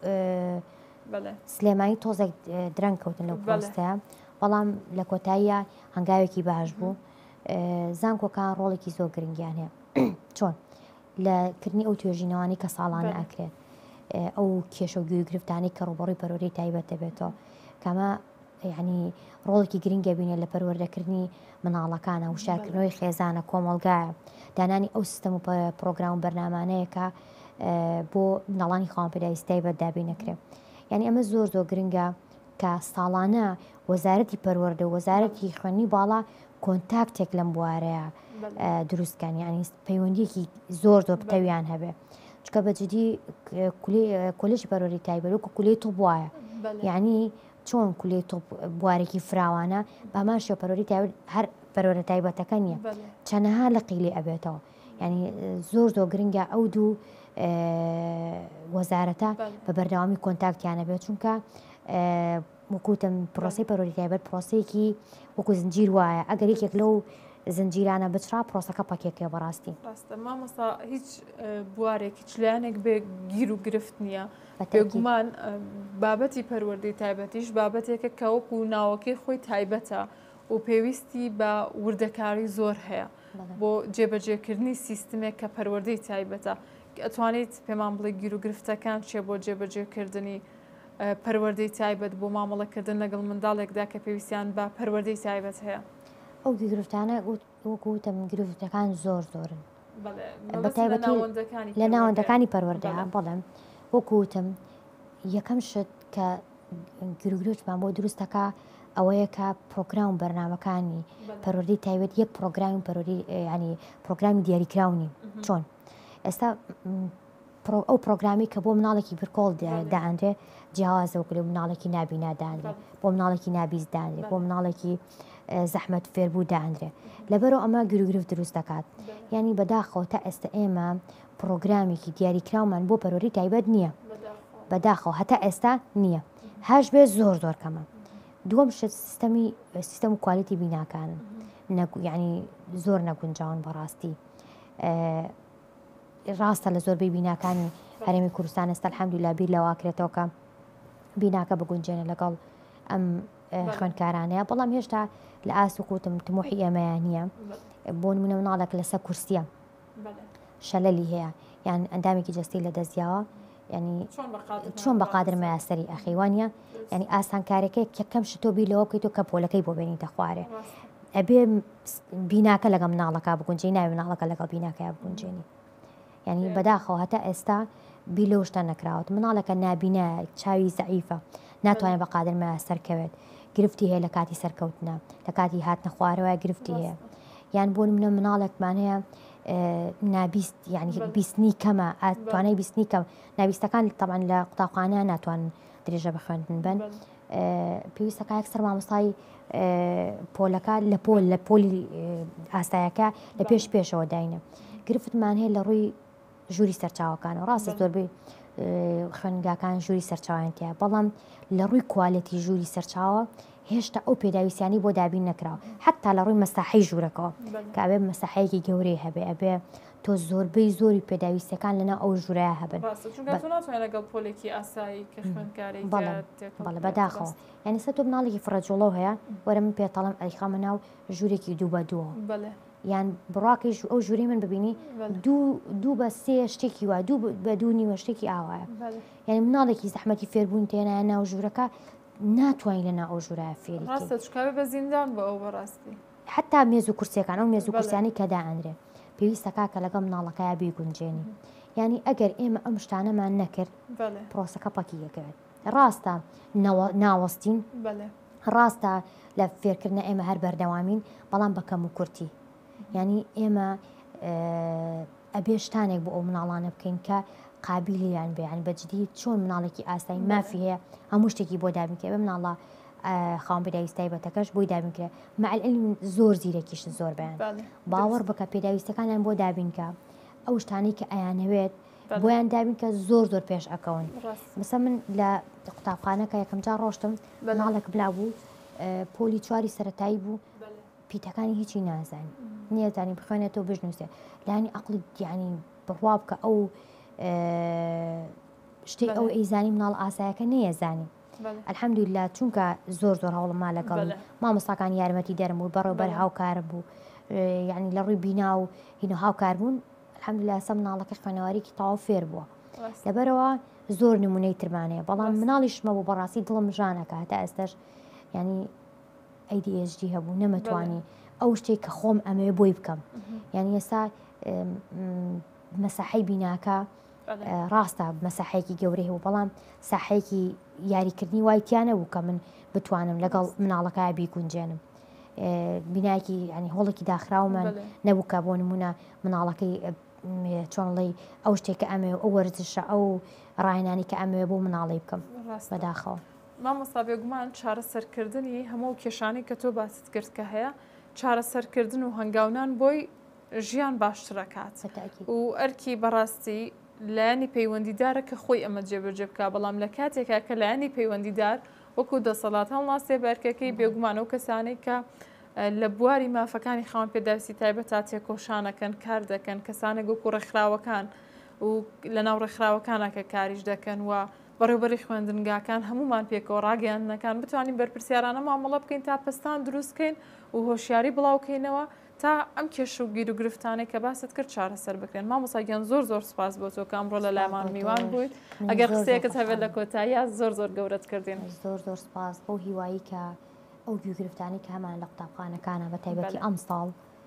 سلێمانی تۆزێک درەنگ کەوتن لەو پۆستەیە بەڵام لە کۆتاییە هەنگاوێکی باش بوو زانکۆکان ڕۆڵێکی زۆر گرنگیان هەیە چۆن لەکردنی ئەو توێژینەوانی کە ساڵانە ئەکرێت ئەو کێشە و گوێ گرفتانەی کە ڕوبەڕووی پەروەردەی تایبەت دەبێتەوە کەمە ینی ڕۆڵێکی گرنگە بینێت لە پەروەردەکردنی مناڵەکانە و شارکردنەوەی خێزانە کۆمەڵگایە دانانی ئەو سیستەم و پرۆگرام و بەرنامانەیەکە بۆ مناڵانی خاوەن پێداویستی تایبەت دابین نەکرێت یعنی ئەمە زۆر زۆر گرنگە کە ساڵانە وەزارەتی پەروەردە و وەزارەتی خوێندنی باڵا کۆنتاکتێک لەم بوارەیە دروستکان ینی پەیوەندیەکی زۆر زۆر پتەویان هەبێ چکە بەجددی کۆلێژی پەروەردەی تایبەت وەکو کولەی تۆپ وایە یعنی چۆن کولەی تۆپ بوارێکی فراوانە بامان شێوە پەروەردەی تایبەت هەر پەروەردە تایبەتەکە نییە چەندەها لە قیلی ئەبێتەوە ینی زۆر زۆر گرنگە ئەو دوو وەزارەتە بە بەردەوامی کۆنتاکتیانە بێت چونکە وەکوتم پرۆسی پەروەردەی تایبەت پرۆسەیەکی وەکو زنجیر وایە ئەگەر یەکێک لەو زنجیرانە بچرا پرۆسەکە پاکێکێ بەڕاستی ڕاستە مامۆستا هیچ بوارێکی چلایەنێک بێ گیر و گرفت نییە بێگومان بابەتی پەروەردەی تایبەتیش بابەتێکە کە وەکو ناوەکەی خۆی تایبەتە و پێویستی بە وردەکاری زۆر هەیە بۆ جێبەجێکردنی سیستمێک کە پەروەردەی تایبەتە ئەتوانیت پێمان بڵێ گیر و گرفتەکان چێ بۆ جێبەجێکردنی پەروەردەی تایبەت بۆ مامەڵەکردن لەگەڵ منداڵێکدا کە پێویستیان بە پەروەردەی تایبەت هەیە ئەو گرفتانە وەکوتە گرفتەکان زۆر زۆرن لە ناوەندەکانی پەروەردەیە بەڵێم وەکوتم یەکەم شت کە گرروگرفتمان بۆ دروستەکە ئەوەیە کە پرۆگرام بەرنامەکانی پەروەردەی تایبەت یەک پرۆگرامی پەروەردەی ینی پرۆگرامی دیاریکراونی چۆن ئێستا ئەو پرۆگرامی کە بۆ مناڵێکی برکۆڵ داهاندرێ جیاوازەوە لە مناڵێکی نابینا داهاندرێ بۆ مناڵێکی نابیست داهاندرێ بۆ مناڵێکی زەحمەت فێربوو داهاندرێ لەبەرەوە ئەمە گرروگرفت دروست دەکات ینی بەداخەوە تا ئێستا ئێمە پرۆگرامێکی دیاریکراومان بۆ پەروەردەی تایبەت نییە بەداخەوە هەتا ئێستا نییە هاش بێ زۆر زۆر کەمە دووەم شت سیستەمی سیستەم و کوالیتی بیناکانن ینی زۆر نەگونجاون بەڕاستی ڕاستە لە زۆربەی بیناکانی هەرێمی کوردستان ئێستا الحەمدولیلا بیر لەواکرێتەوە کە بیناکە بگونجێنە لەگەڵ ئەم خوێندکارانەیە بەڵام هێشتا لە ئاسوکوتم تمۆحی ئێمەیان نییە بۆ نمونە مناڵێک لەسەر کورسیە شەلەلی هەیە یان ئەندامێکی جەستی لە دەستیاوە ینی چۆن بەقادرمە یاسەری ئەخیوانە ینی ئاسانکارەکەی یەکەم شتۆ بیر لەوە بکەیت و کە پۆلەکەی بۆ بێنیتە خوارێ ئەبێ بیناکە لەگەڵ مناڵەکە بگونجێنی ناوی مناڵەکە لەگەڵ بیناکە بگونجێنی ینی بەداخەوە هەتا ئێستا بیر لەو شتە نەکراوەت مناڵەکە نابینە چاوی زەعیفە ناتوانێت بەقادرمە سەرکەوێت گرفتی هەیە لە کاتی سەرکەوتنە لە کاتی هاتنە خوارەوە گرفتی هەیە یان بۆ نمونە مناڵێکمان هەیە نابیست ینی بیستنی کەمە توانای بیستنی کەم نابیستەکان تەبعاً لە قوتابخانەیان ناتوانن درێژە بخوێندن بن پێویستەکە یەکسەر مامۆستای پۆلەکە لە پۆل لە پۆلی ئاستایەکە لە پێش پێشەوە داینە گرفتمان هەیە لە ڕووی ژووری سەرچاوەکانە ڕاستە زۆربەی خوێنگاکان ژووری سەرچاوانتیە بەڵام لە ڕووی کوالەتی ژووری سەرچاوە هێشتا ئەو پێداویستیانی بۆ دابین نەکراوە حتا لە ڕووی مەساحەی ژوورەکەەوە کە ئەبێ مەساحەیەکی گەورەی هەبێ ئەبێ تۆ زۆربەی زۆری پێداویستەکان لەناو ئەو ژوورەیە هەبن بەڵێ بەداخەوە یعنی سە تۆ مناڵێکی فڕەجۆڵە هەیە وەرە من پێتەڵم ئەیخەمە ناو ژوورێکی دوو بە دووە یان بڕاکەی ئەو ژووری من ببینی دوو بە سێ شتێکی وە دوو بە دوو نیوە شتێکی ئاوایە یعنی مناڵێکی زەحمەتی فێربوون تێنایە ناو ژوورەکە ناتوانین لەنا ئەو ژوورای فێری بە زیندان بە ئەو بەڕاستی حتا مێز و کورسەکان ئەو مێز و کورسیانی کە دائەنرێ پێویستەکە کە لەگەڵ مناڵەکەیە بیگونجێنی ینی ئەگەر ئێمە ئەم شتانەمان نەکرد پرۆسەکە پەکیەکەوێت ڕاستە ناوەستین ڕاستە لە فێرکردنە ئێمە هەر بەردەوامین بەڵام بەکەم و کورتی ینی ئێمە ئەبێ شتانێک بۆ ئەو مناڵانە بکەین کە قابلیان بێیان بەجددی چۆن مناڵێکی ئاسایی مافی هەیە هەموو شتێکی بۆ دابینکە بە مناڵە خاوەن پێداویستی تایبەتەکەش بۆی دابینکرێ مع العلم زۆر زیرەکیشن زۆر بەیان باوەڕ بکە پێداویستەکانیان بۆ دابینکە ئەو شتانەی کە ئەیانەوێت بۆیان دابینکە زۆر زۆر پێش ئەکەون مثلا من لە قوتابخانەکە یەکەم جار ڕۆشتم مناڵێک بلا بوو پۆلی چواری سەرەتایی بوو پیتەکانی هیچی نازانی نێزانی بخوێنێتەوە بژنووسێ لانی عەقڵی یعنی بڕوا بکە ئەو شتێک ئەو ئەیزانی مناڵ ئاسایەکە نەیەزانی الحەمدولیلا چونکە زۆر زۆر هەوڵما لەگەڵ مامۆستاکان یارمەتی دەرم بوو بەڕێوەبەر هاوکارم بوو یعنی لە ڕووی بینا و هینە هاوکاربوون الحەمدوللا ئێستا مناڵەکەی خوێنەوەریکی تەواو فێر بووە لەبەرەوە زۆر نمونەی ترمانەیە بەڵام مناڵیشمە بوو بەڕاستی دڵم ژانەکە هەتا ئێستاش ینی ئەی دی ئێچ دی هەبوو نەمەتوانی ئەو شتێک کە خۆم ئەمەوێ بۆی بکەم یعنی ئێستا مەساحەی بیناکە ڕاستە مەساحەیەکی گەورەی هەبوو بەڵام ساحەیەکی یاریکردنی وایتیانە بوو کە من بتوانم لەگەڵ مناڵەکە بیگونجێنم بینایکی ینی هۆڵێکی داخراومان نەبوو کە بۆ نمونە مناڵەکەی چۆنڵی ئەو شتێککە ئەمێ ئەو وەرزشە ئەو ڕاهێنانی کە ئەمێ بۆ مناڵی بکەم بەداخەوە مامۆستا بێگومان چارەسەرکردنی هەموو کێشانی کە تۆ باست کرد کە هەیە چارەسەرکردن و هەنگاونان بۆی ژیان باشترەکات و ئەرکی بەڕاستی لایانی پەیوەندیدارە کە خۆی ئەمە جێبەجێ بکە بەڵام لە کاتێکا کە لایانی پەیوەندیدار وەکو دەسەڵات هەڵناسێ بەرکەکەی بێگومان و کەسانێک کە لە بواری مافەکانی خاوەن پێداویستی تایبەت تا تێکۆشانەکەن کار دەکەن کەسانێک وەکو ڕێکخراوەکان و لە ناو ڕێکخراوەکانە کە کاریش دەکەن و بەڕێوبەری خوێندنگاکان هەمومان پێکەوە ڕاگەیاندنەکان بتوانین بەرپرسیارانە مامەڵە بکەین تا پستان دروستکەین و هۆشیاری بڵاوکەینەوە تا ئەم کێش و گیر و گرفتانەی کە باست کرد چارەسەر بکرێن مامۆستاگیان زۆر زۆر سپاس بۆ تۆ کە ئەمڕۆ لە لایمان میوان بوویت ئەگەر قسەیەکت هەبێت لە کۆتاییە زۆر زۆر گەورەت کردین زۆر زۆر سپاس بۆ هیوایی کە ئەو گوێگرفتانی کە هەمان لە قوتابخانەکانە بە تایبەتی ئەم ساڵ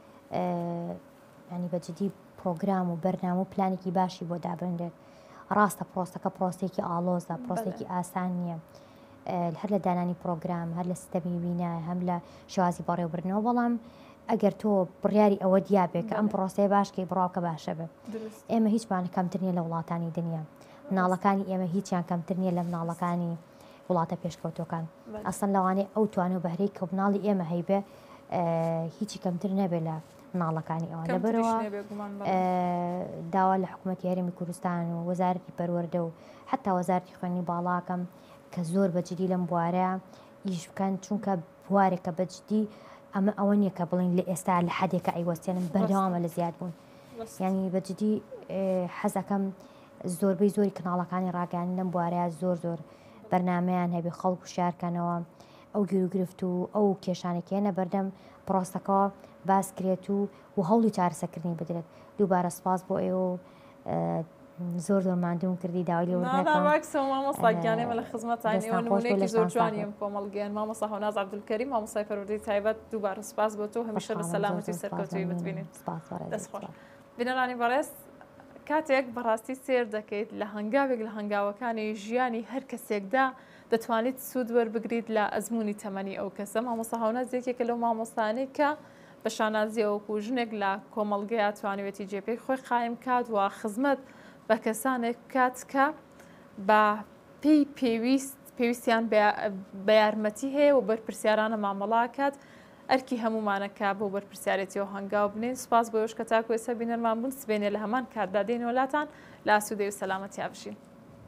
ینی بەجددی پرۆگرام و بەرنامە و پلانێکی باشی بۆ دابندێت ڕاستە پرۆستەکە پرۆستێکی ئالۆزە پرۆستێکی ئاسان نییە هەر لە دانانی پرۆگرام هەر لە سیستەمی بینایە هەم لە شێوازی بەڕێوەبردنەوە بەڵام ئەگەر تۆ بڕیاری ئەوە دیابێت کە ئەم پرۆسەیە باشکەی بڕاوکە باشە بێت ئێمە هیچمان کەمتر نیە لە وڵاتانی دنیا مناڵەکانی ئێمە هیچیان کەمتر نیە لە مناڵەکانی وڵاتە پێشکەوتەکان ئەسەن لەوانەیە ئەو توانێ و بەهرەی کە مناڵی ئێمە هەیبێ هیچی کەمتر نەبێت لە مناڵەکانی ئەوە لەبەرەوە داوا لە حکوومەتی هەرێمی کوردستان و وەزارەتی پەروەردە و حتا وەزارەتی خوێنی باڵاکەم کە زۆر بەجددی لەم بوارەیە ئیش بکەن چونکە بوارێکە بەجددی ئەمە ئەوە نییە کە بڵین لە ئێستا لە حدێکە ئەیوەستێنن بەردەوامە لە زیاد بوون ینی بەجددی حەزەکەم زۆربەی زۆری کناڵەکانی ڕاگەیان لەم بوارەیە زۆر زۆر بەرنمەیان هەبێ خەڵک و شارکەنەوە ئەو گیر و گرفت و ئەو کێشانێکێنە بەردەم پرۆستەکەەوە باسکرێت و و هەوڵی چارەسەرکردنی بدرێت دووبارە سپاس بۆ ئێوە زۆر زۆر مادوم کردی داوای مامۆستاگیانێمە لە خزمەتانی نمونەیەکی زۆر جوانیم کۆمەڵگەیان مامۆستا هەناز عەبدولکەریم مامۆستای پەروەردەی تایبەت دووبارە سپاس بۆ تۆ هەمیشە بە سەلامەتی سەرکەوتوی بتبینین دەستخۆش بینەرانی بەڕێز کاتێک بەڕاستی سێر دەکەیت لە هەنگاوێک لە هەنگاوەکانی ژیانی هەر کەسێکدا دەتوانیت سوود وەربگریت لە ئەزمموی تەمەنی ئەو کەسە مامۆستا هەوناز یەکێکە لەو مامۆستانەی کە بە شانازیەوەکو ژنێک لە کۆمەڵگەیە توانێتی جێپەی خۆی قایم کات و خزمەت بە کەسانێک کات کە بە پێی پێویست پێویستیان بە یارمەتی هەیە و بەرپرسیارانە مامەڵاکات ئەرکی هەمومانەکە بۆ بەرپرسیارەتیەوە هەنگاو بنین سپاس بۆ ئێوەش کە تاکو ئێستا بینەرمان بوون سبێنێ لە هەمان کاتدا دێنەوەلاتان لا سوودەی و سەلامەتیا بشین.